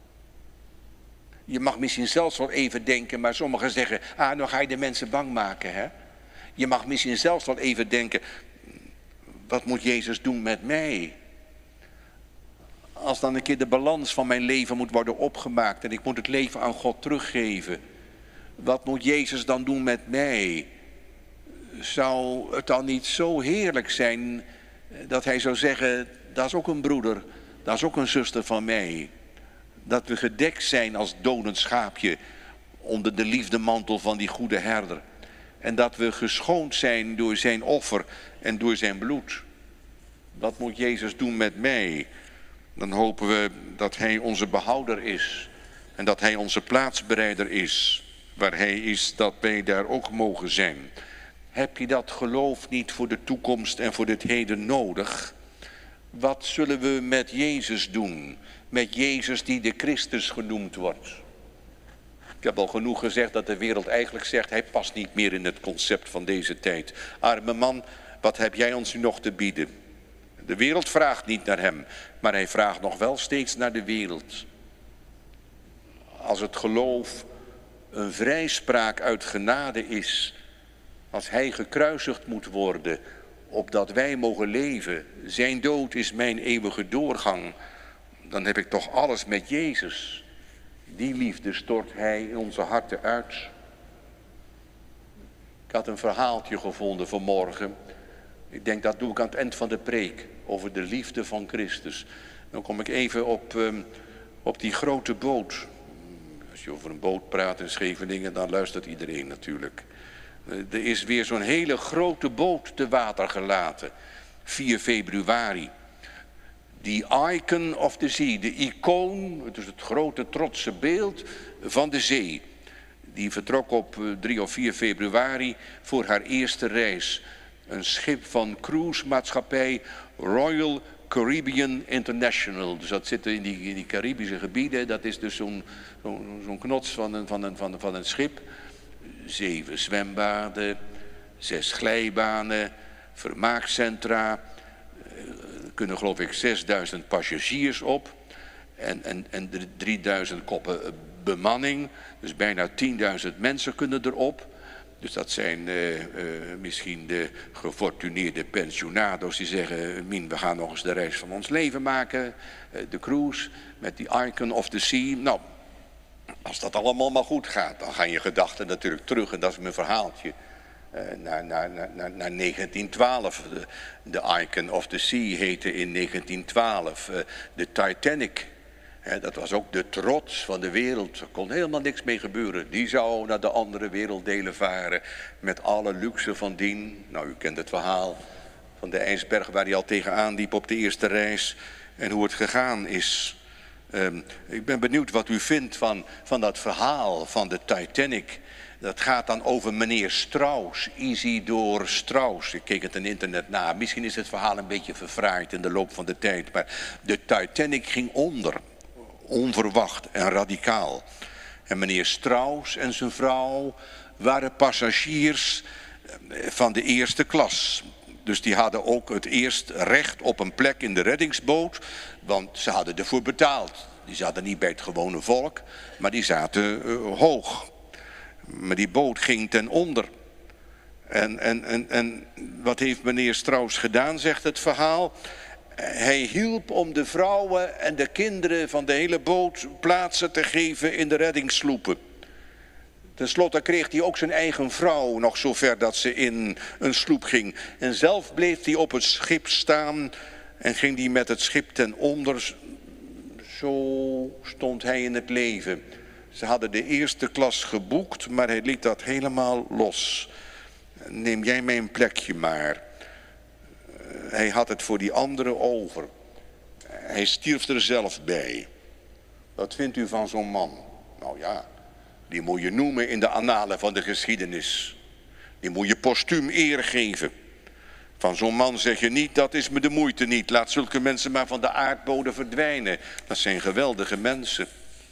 Je mag misschien zelfs wel even denken, maar sommigen zeggen, nou ga je de mensen bang maken, hè? Je mag misschien zelfs wel even denken, wat moet Jezus doen met mij? Als dan een keer de balans van mijn leven moet worden opgemaakt en ik moet het leven aan God teruggeven. Wat moet Jezus dan doen met mij? Zou het dan niet zo heerlijk zijn dat hij zou zeggen, dat is ook een broeder, dat is ook een zuster van mij. Dat we gedekt zijn als donend schaapje onder de liefdemantel van die goede herder. En dat we geschoond zijn door zijn offer en door zijn bloed. Wat moet Jezus doen met mij? Dan hopen we dat hij onze behouder is. En dat hij onze plaatsbereider is. Waar hij is, dat wij daar ook mogen zijn. Heb je dat geloof niet voor de toekomst en voor dit heden nodig? Wat zullen we met Jezus doen? Met Jezus die de Christus genoemd wordt. Ik heb al genoeg gezegd dat de wereld eigenlijk zegt, hij past niet meer in het concept van deze tijd. Arme man, wat heb jij ons nu nog te bieden? De wereld vraagt niet naar hem, maar hij vraagt nog wel steeds naar de wereld. Als het geloof een vrijspraak uit genade is, als hij gekruisigd moet worden, opdat wij mogen leven, zijn dood is mijn eeuwige doorgang, dan heb ik toch alles met Jezus. Die liefde stort hij in onze harten uit. Ik had een verhaaltje gevonden vanmorgen. Ik denk dat doe ik aan het eind van de preek, over de liefde van Christus. Dan kom ik even op die grote boot. Als je over een boot praat in Scheveningen, dan luistert iedereen natuurlijk. Er is weer zo'n hele grote boot te water gelaten. 4 februari. Die icon of the sea, de icoon, dus het grote trotse beeld van de zee. Die vertrok op 3 of 4 februari voor haar eerste reis. Een schip van cruisemaatschappij Royal Caribbean International. Dus dat zit in die Caribische gebieden. Dat is dus zo'n knots van een schip. 7 zwembaden, 6 glijbanen, vermaakcentra. Er kunnen geloof ik 6000 passagiers op. En 3000 koppen bemanning. Dus bijna 10.000 mensen kunnen erop. Dus dat zijn misschien de gefortuneerde pensionado's die zeggen, Mien, we gaan nog eens de reis van ons leven maken. De cruise met die Icon of the Sea. Nou, als dat allemaal maar goed gaat, dan gaan je gedachten natuurlijk terug. En dat is mijn verhaaltje. Naar 1912. De Icon of the Sea heette in 1912 de Titanic. Dat was ook de trots van de wereld. Er kon helemaal niks mee gebeuren. Die zou naar de andere werelddelen varen met alle luxe van dien. Nou, u kent het verhaal van de ijsberg waar hij al tegenaan liep op de eerste reis. En hoe het gegaan is. Ik ben benieuwd wat u vindt van dat verhaal van de Titanic. Dat gaat dan over meneer Strauss, Isidor Strauss. Ik keek het in internet na. Misschien is het verhaal een beetje verfraaid in de loop van de tijd. Maar de Titanic ging onder. Onverwacht en radicaal. En meneer Strauss en zijn vrouw waren passagiers van de eerste klas. Dus die hadden ook het eerst recht op een plek in de reddingsboot. Want ze hadden ervoor betaald. Die zaten niet bij het gewone volk, maar die zaten hoog. Maar die boot ging ten onder. En wat heeft meneer Strauss gedaan, zegt het verhaal? Hij hielp om de vrouwen en de kinderen van de hele boot plaatsen te geven in de reddingssloepen. Ten slotte kreeg hij ook zijn eigen vrouw nog zover dat ze in een sloep ging. En zelf bleef hij op het schip staan en ging hij met het schip ten onder. Zo stond hij in het leven. Ze hadden de eerste klas geboekt, maar hij liet dat helemaal los. Neem jij mijn plekje maar. Hij had het voor die anderen over. Hij stierf er zelf bij. Wat vindt u van zo'n man? Nou ja, die moet je noemen in de annalen van de geschiedenis. Die moet je postuum eer geven. Van zo'n man zeg je niet, dat is me de moeite niet. Laat zulke mensen maar van de aardbodem verdwijnen. Dat zijn geweldige mensen.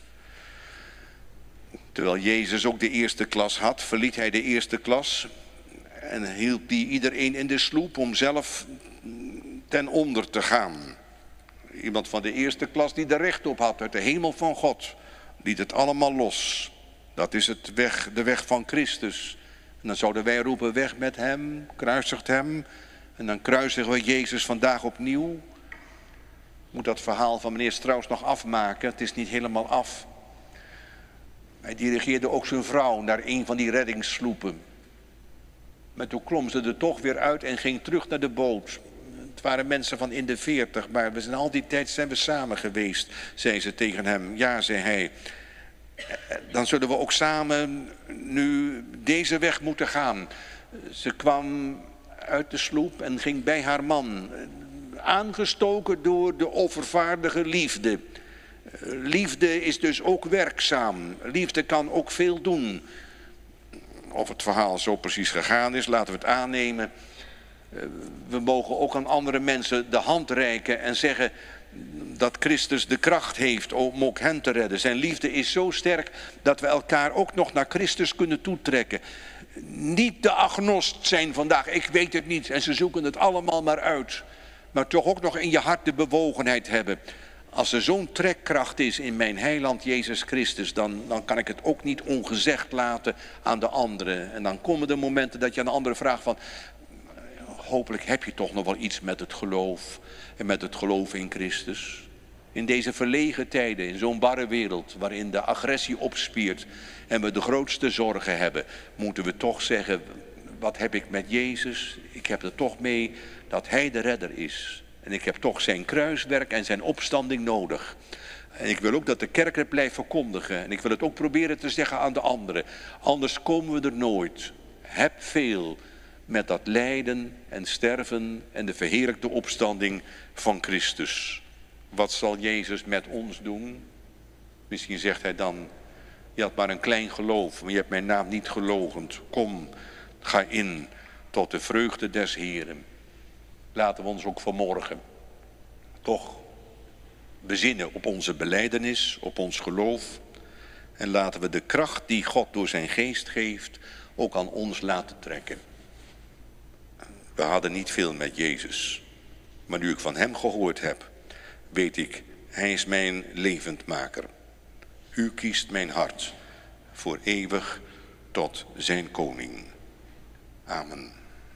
Terwijl Jezus ook de eerste klas had, verliet hij de eerste klas. En hielp hij iedereen in de sloep om zelf ten onder te gaan. Iemand van de eerste klas die er recht op had uit de hemel van God. Liet het allemaal los. Dat is de weg van Christus. En dan zouden wij roepen, weg met hem, kruisigt hem. En dan kruisigen we Jezus vandaag opnieuw. Ik moet dat verhaal van meneer Strauss nog afmaken. Het is niet helemaal af. Hij dirigeerde ook zijn vrouw naar een van die reddingssloepen. Maar toen klom ze er toch weer uit en ging terug naar de boot. Het waren mensen van in de 40, maar we zijn al die tijd zijn we samen geweest, zei ze tegen hem. Ja, zei hij, dan zullen we ook samen nu deze weg moeten gaan. Ze kwam uit de sloep en ging bij haar man, aangestoken door de offervaardige liefde. Liefde is dus ook werkzaam. Liefde kan ook veel doen. Of het verhaal zo precies gegaan is, laten we het aannemen. We mogen ook aan andere mensen de hand reiken en zeggen dat Christus de kracht heeft om ook hen te redden. Zijn liefde is zo sterk dat we elkaar ook nog naar Christus kunnen toetrekken. Niet de agnost zijn vandaag, ik weet het niet en ze zoeken het allemaal maar uit. maar toch ook nog in je hart de bewogenheid hebben. Als er zo'n trekkracht is in mijn heiland Jezus Christus, dan kan ik het ook niet ongezegd laten aan de anderen. En dan komen de momenten dat je aan de andere vraagt van, hopelijk heb je toch nog wel iets met het geloof en met het geloof in Christus. In deze verlegen tijden, in zo'n barre wereld waarin de agressie opspiert en we de grootste zorgen hebben, moeten we toch zeggen, wat heb ik met Jezus? Ik heb er toch mee dat Hij de redder is. En ik heb toch zijn kruiswerk en zijn opstanding nodig. En ik wil ook dat de kerk het blijft verkondigen. En ik wil het ook proberen te zeggen aan de anderen. Anders komen we er nooit. Heb veel met dat lijden en sterven en de verheerlijkte opstanding van Christus. Wat zal Jezus met ons doen? Misschien zegt hij dan, je had maar een klein geloof, maar je hebt mijn naam niet geloochend. Kom, ga in tot de vreugde des Heeren. Laten we ons ook vanmorgen toch bezinnen op onze belijdenis, op ons geloof. En laten we de kracht die God door zijn geest geeft ook aan ons laten trekken. We hadden niet veel met Jezus. Maar nu ik van hem gehoord heb, weet ik, hij is mijn levendmaker. U kiest mijn hart voor eeuwig tot zijn koning. Amen.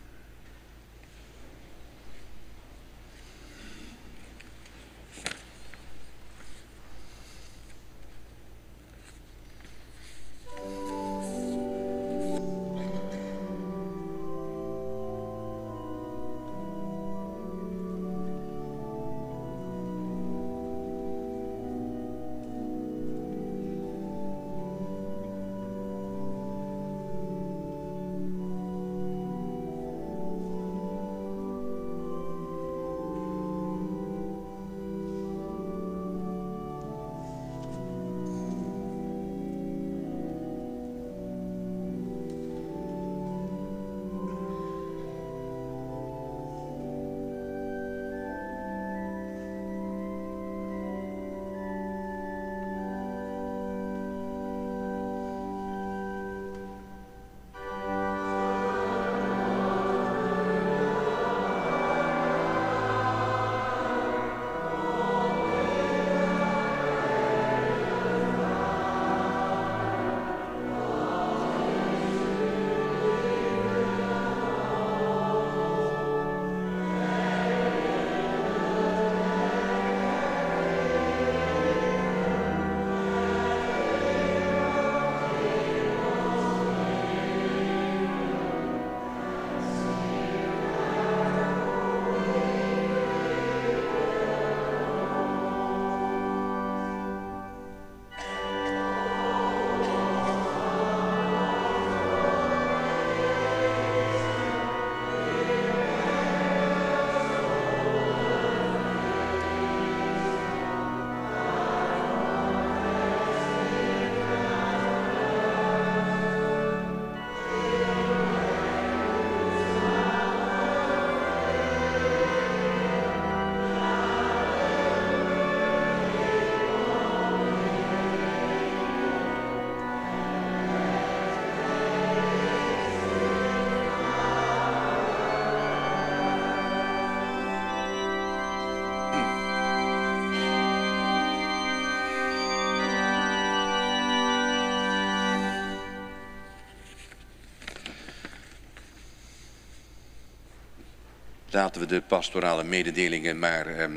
Laten we de pastorale mededelingen maar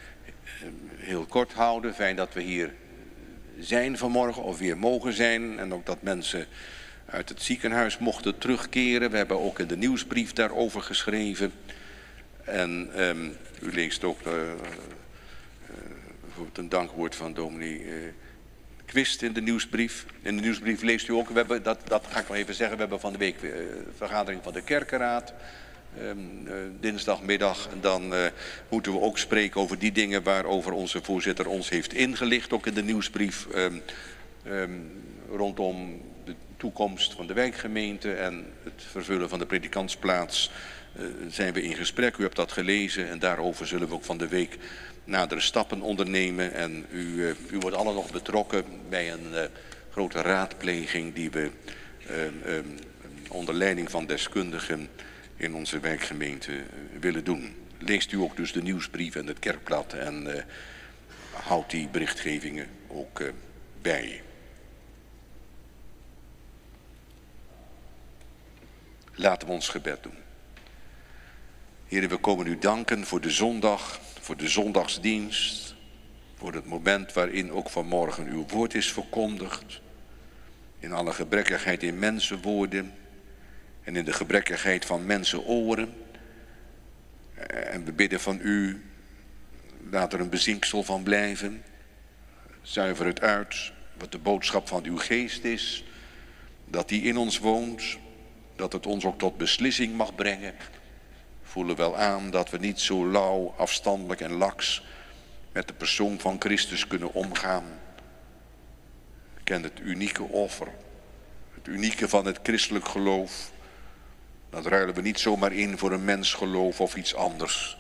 heel kort houden. Fijn dat we hier zijn vanmorgen of weer mogen zijn. En ook dat mensen uit het ziekenhuis mochten terugkeren. We hebben ook in de nieuwsbrief daarover geschreven. En u leest ook bijvoorbeeld een dankwoord van dominee Quist in de nieuwsbrief. In de nieuwsbrief leest u ook, we hebben, dat ga ik nog even zeggen, we hebben van de week vergadering van de kerkenraad. Dinsdagmiddag. En dan moeten we ook spreken over die dingen waarover onze voorzitter ons heeft ingelicht. Ook in de nieuwsbrief rondom de toekomst van de wijkgemeente en het vervullen van de predikantsplaats zijn we in gesprek. U hebt dat gelezen en daarover zullen we ook van de week nadere stappen ondernemen. En u wordt allen nog betrokken bij een grote raadpleging die we onder leiding van deskundigen in onze wijkgemeente willen doen. leest u ook dus de nieuwsbrief en het kerkblad en houdt die berichtgevingen ook bij. Laten we ons gebed doen. Heer, we komen u danken voor de zondag, voor de zondagsdienst, voor het moment waarin ook vanmorgen uw woord is verkondigd. In alle gebrekkigheid in mensenwoorden en in de gebrekkigheid van mensenoren. En we bidden van u, laat er een bezinksel van blijven. Zuiver het uit wat de boodschap van uw geest is. Dat die in ons woont, dat het ons ook tot beslissing mag brengen. Voelen wel aan dat we niet zo lauw, afstandelijk en laks met de persoon van Christus kunnen omgaan. Ken het unieke offer, het unieke van het christelijk geloof. Dat ruilen we niet zomaar in voor een mensgeloof of iets anders.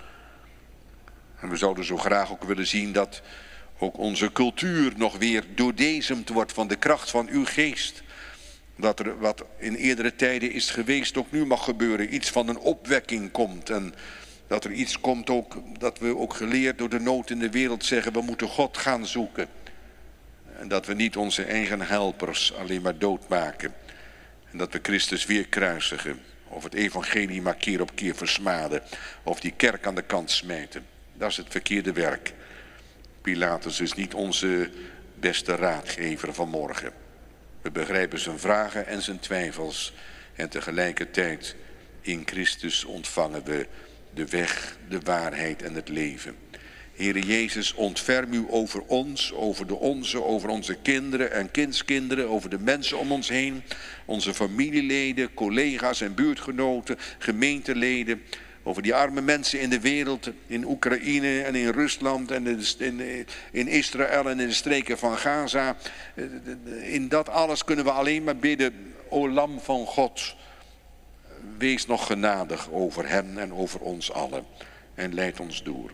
En we zouden zo graag ook willen zien dat ook onze cultuur nog weer doordezemd wordt van de kracht van uw geest. Dat er wat in eerdere tijden is geweest ook nu mag gebeuren. Iets van een opwekking komt. En dat er iets komt ook, dat we ook geleerd door de nood in de wereld zeggen, we moeten God gaan zoeken. En dat we niet onze eigen helpers alleen maar doodmaken. En dat we Christus weer kruisigen. Of het evangelie maar keer op keer versmaden. Of die kerk aan de kant smijten. Dat is het verkeerde werk. Pilatus is niet onze beste raadgever van morgen. We begrijpen zijn vragen en zijn twijfels. En tegelijkertijd in Christus ontvangen we de weg, de waarheid en het leven. Heere Jezus, ontferm u over ons, over de onze, over onze kinderen en kindskinderen, over de mensen om ons heen, onze familieleden, collega's en buurtgenoten, gemeenteleden, over die arme mensen in de wereld, in Oekraïne en in Rusland en in Israël en in de streken van Gaza. In dat alles kunnen we alleen maar bidden, o Lam van God, wees nog genadig over hen en over ons allen en leid ons door.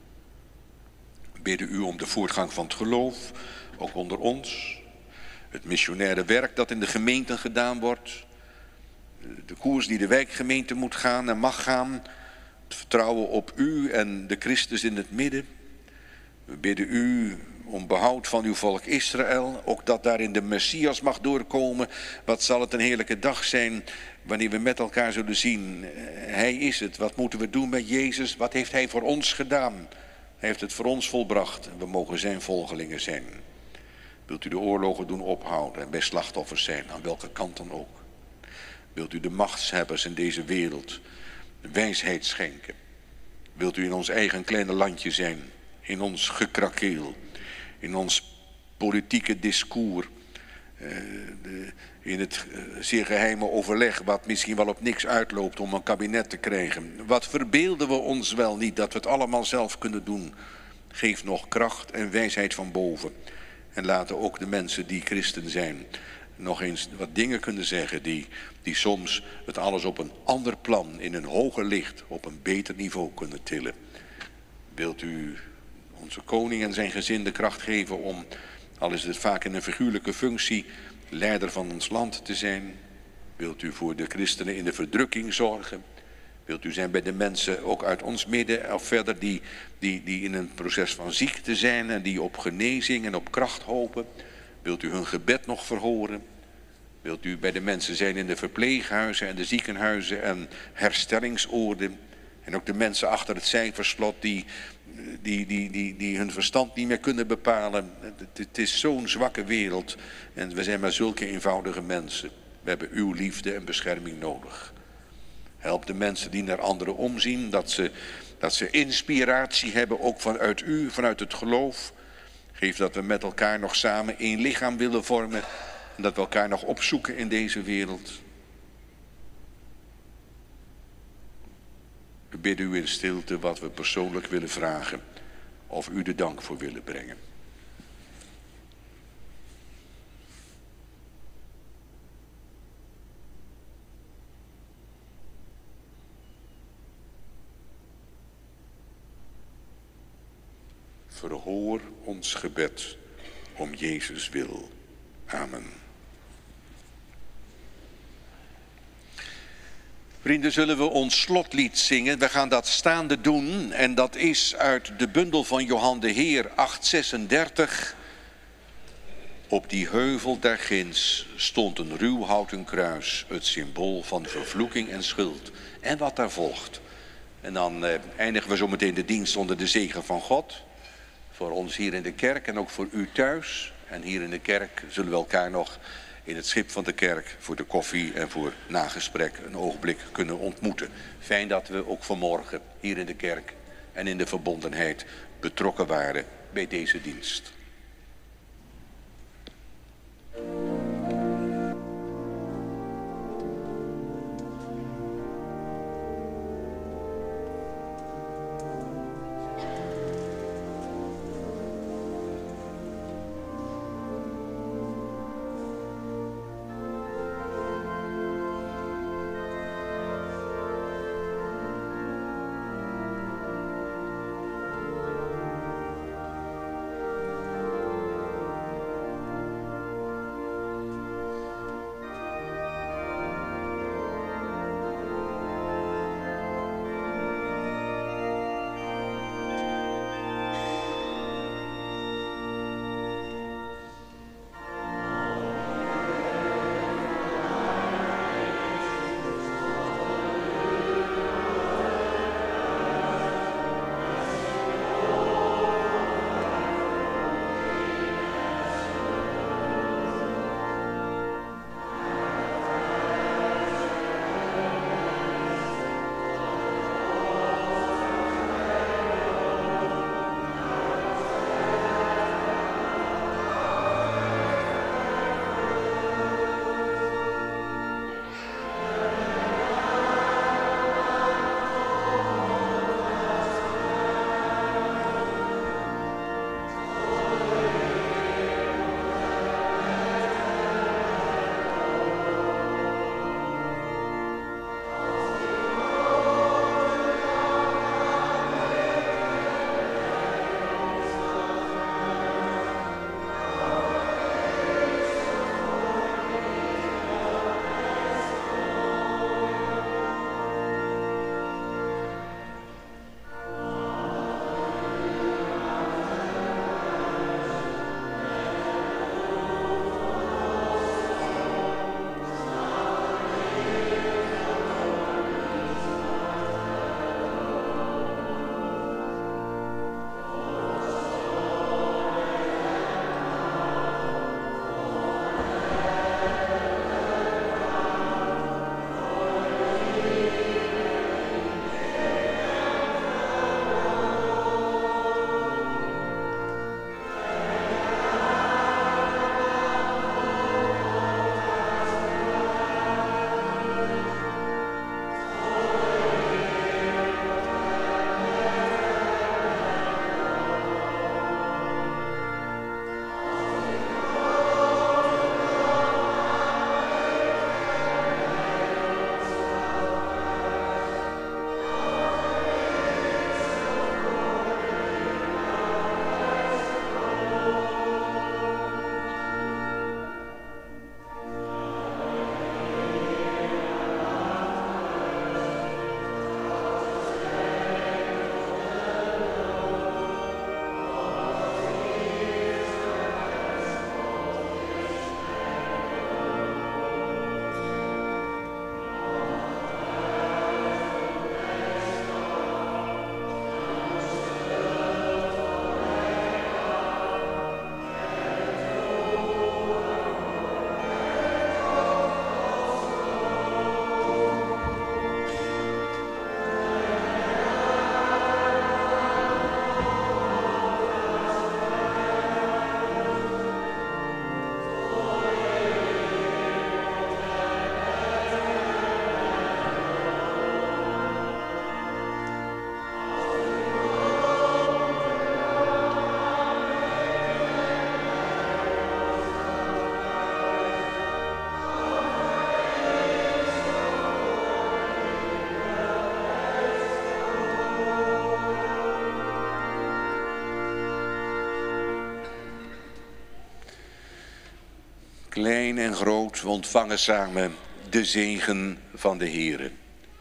We bidden u om de voortgang van het geloof, ook onder ons. Het missionaire werk dat in de gemeenten gedaan wordt. De koers die de wijkgemeente moet gaan en mag gaan. Het vertrouwen op u en de Christus in het midden. We bidden u om behoud van uw volk Israël. Ook dat daarin de Messias mag doorkomen. Wat zal het een heerlijke dag zijn wanneer we met elkaar zullen zien. Hij is het. Wat moeten we doen met Jezus? Wat heeft hij voor ons gedaan? Hij heeft het voor ons volbracht. En we mogen zijn volgelingen zijn. Wilt u de oorlogen doen ophouden en bij slachtoffers zijn, aan welke kant dan ook. Wilt u de machtshebbers in deze wereld de wijsheid schenken. Wilt u in ons eigen kleine landje zijn, in ons gekrakeel, in ons politieke discours, in het zeer geheime overleg wat misschien wel op niks uitloopt om een kabinet te krijgen. Wat verbeelden we ons wel niet dat we het allemaal zelf kunnen doen. Geef nog kracht en wijsheid van boven. En laten ook de mensen die christen zijn nog eens wat dingen kunnen zeggen die soms het alles op een ander plan, in een hoger licht, op een beter niveau kunnen tillen. Wilt u onze koning en zijn gezin de kracht geven om, al is het vaak in een figuurlijke functie, leider van ons land te zijn? Wilt u voor de christenen in de verdrukking zorgen? Wilt u zijn bij de mensen ook uit ons midden of verder die in een proces van ziekte zijn en die op genezing en op kracht hopen? Wilt u hun gebed nog verhoren? Wilt u bij de mensen zijn in de verpleeghuizen en de ziekenhuizen en herstellingsoorden? En ook de mensen achter het cijferslot die hun verstand niet meer kunnen bepalen. Het is zo'n zwakke wereld en we zijn maar zulke eenvoudige mensen. We hebben uw liefde en bescherming nodig. Help de mensen die naar anderen omzien, dat ze inspiratie hebben, ook vanuit u, vanuit het geloof. Geef dat we met elkaar nog samen één lichaam willen vormen en dat we elkaar nog opzoeken in deze wereld. We bidden u in stilte wat we persoonlijk willen vragen of u de dank voor willen brengen. Verhoor ons gebed om Jezus wil. Amen. Vrienden, zullen we ons slotlied zingen? We gaan dat staande doen en dat is uit de bundel van Johan de Heer 836. Op die heuvel daar ginds stond een ruw houten kruis, het symbool van vervloeking en schuld. En wat daar volgt. En dan eindigen we zo meteen de dienst onder de zegen van God. Voor ons hier in de kerk en ook voor u thuis. En hier in de kerk zullen we elkaar nog in het schip van de kerk voor de koffie en voor nagesprek een ogenblik kunnen ontmoeten. Fijn dat we ook vanmorgen hier in de kerk en in de verbondenheid betrokken waren bij deze dienst. Klein en groot, we ontvangen samen de zegen van de Heere.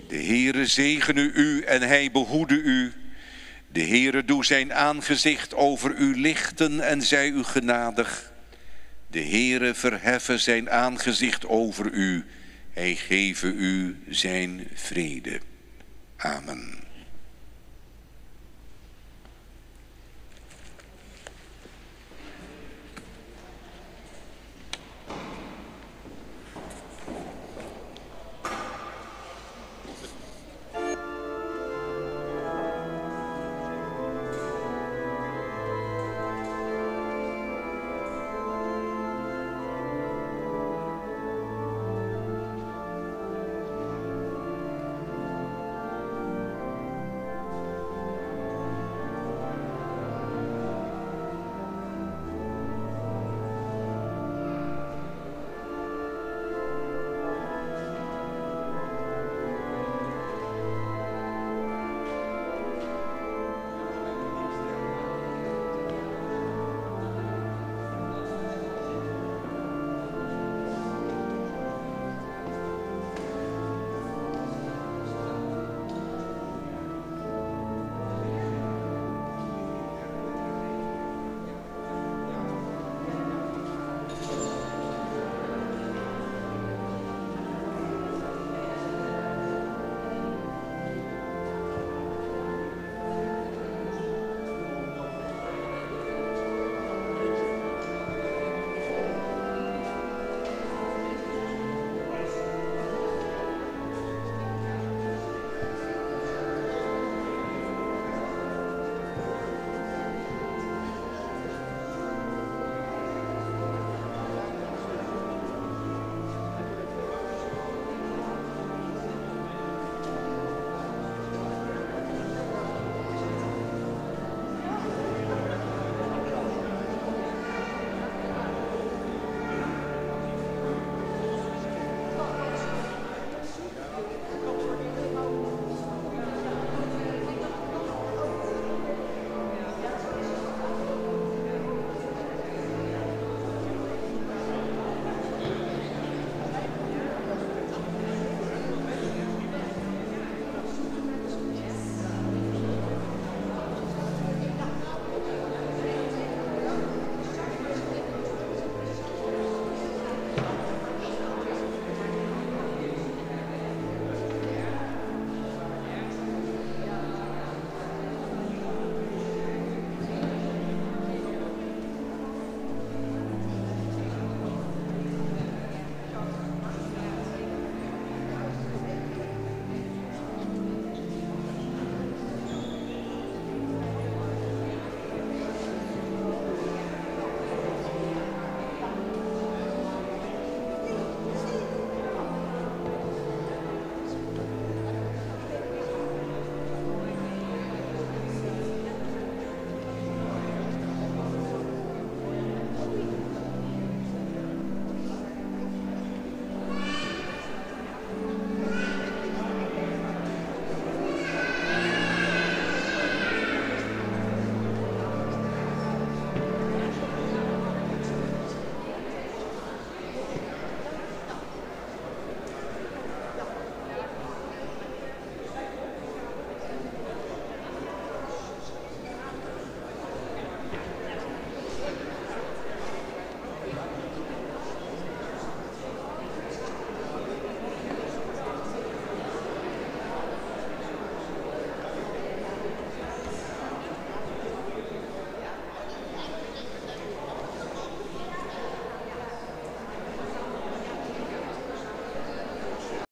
De Heere zegene u en hij behoede u. De Heere doe zijn aangezicht over u lichten en zij u genadig. De Heere verheffen zijn aangezicht over u. Hij geven u zijn vrede. Amen.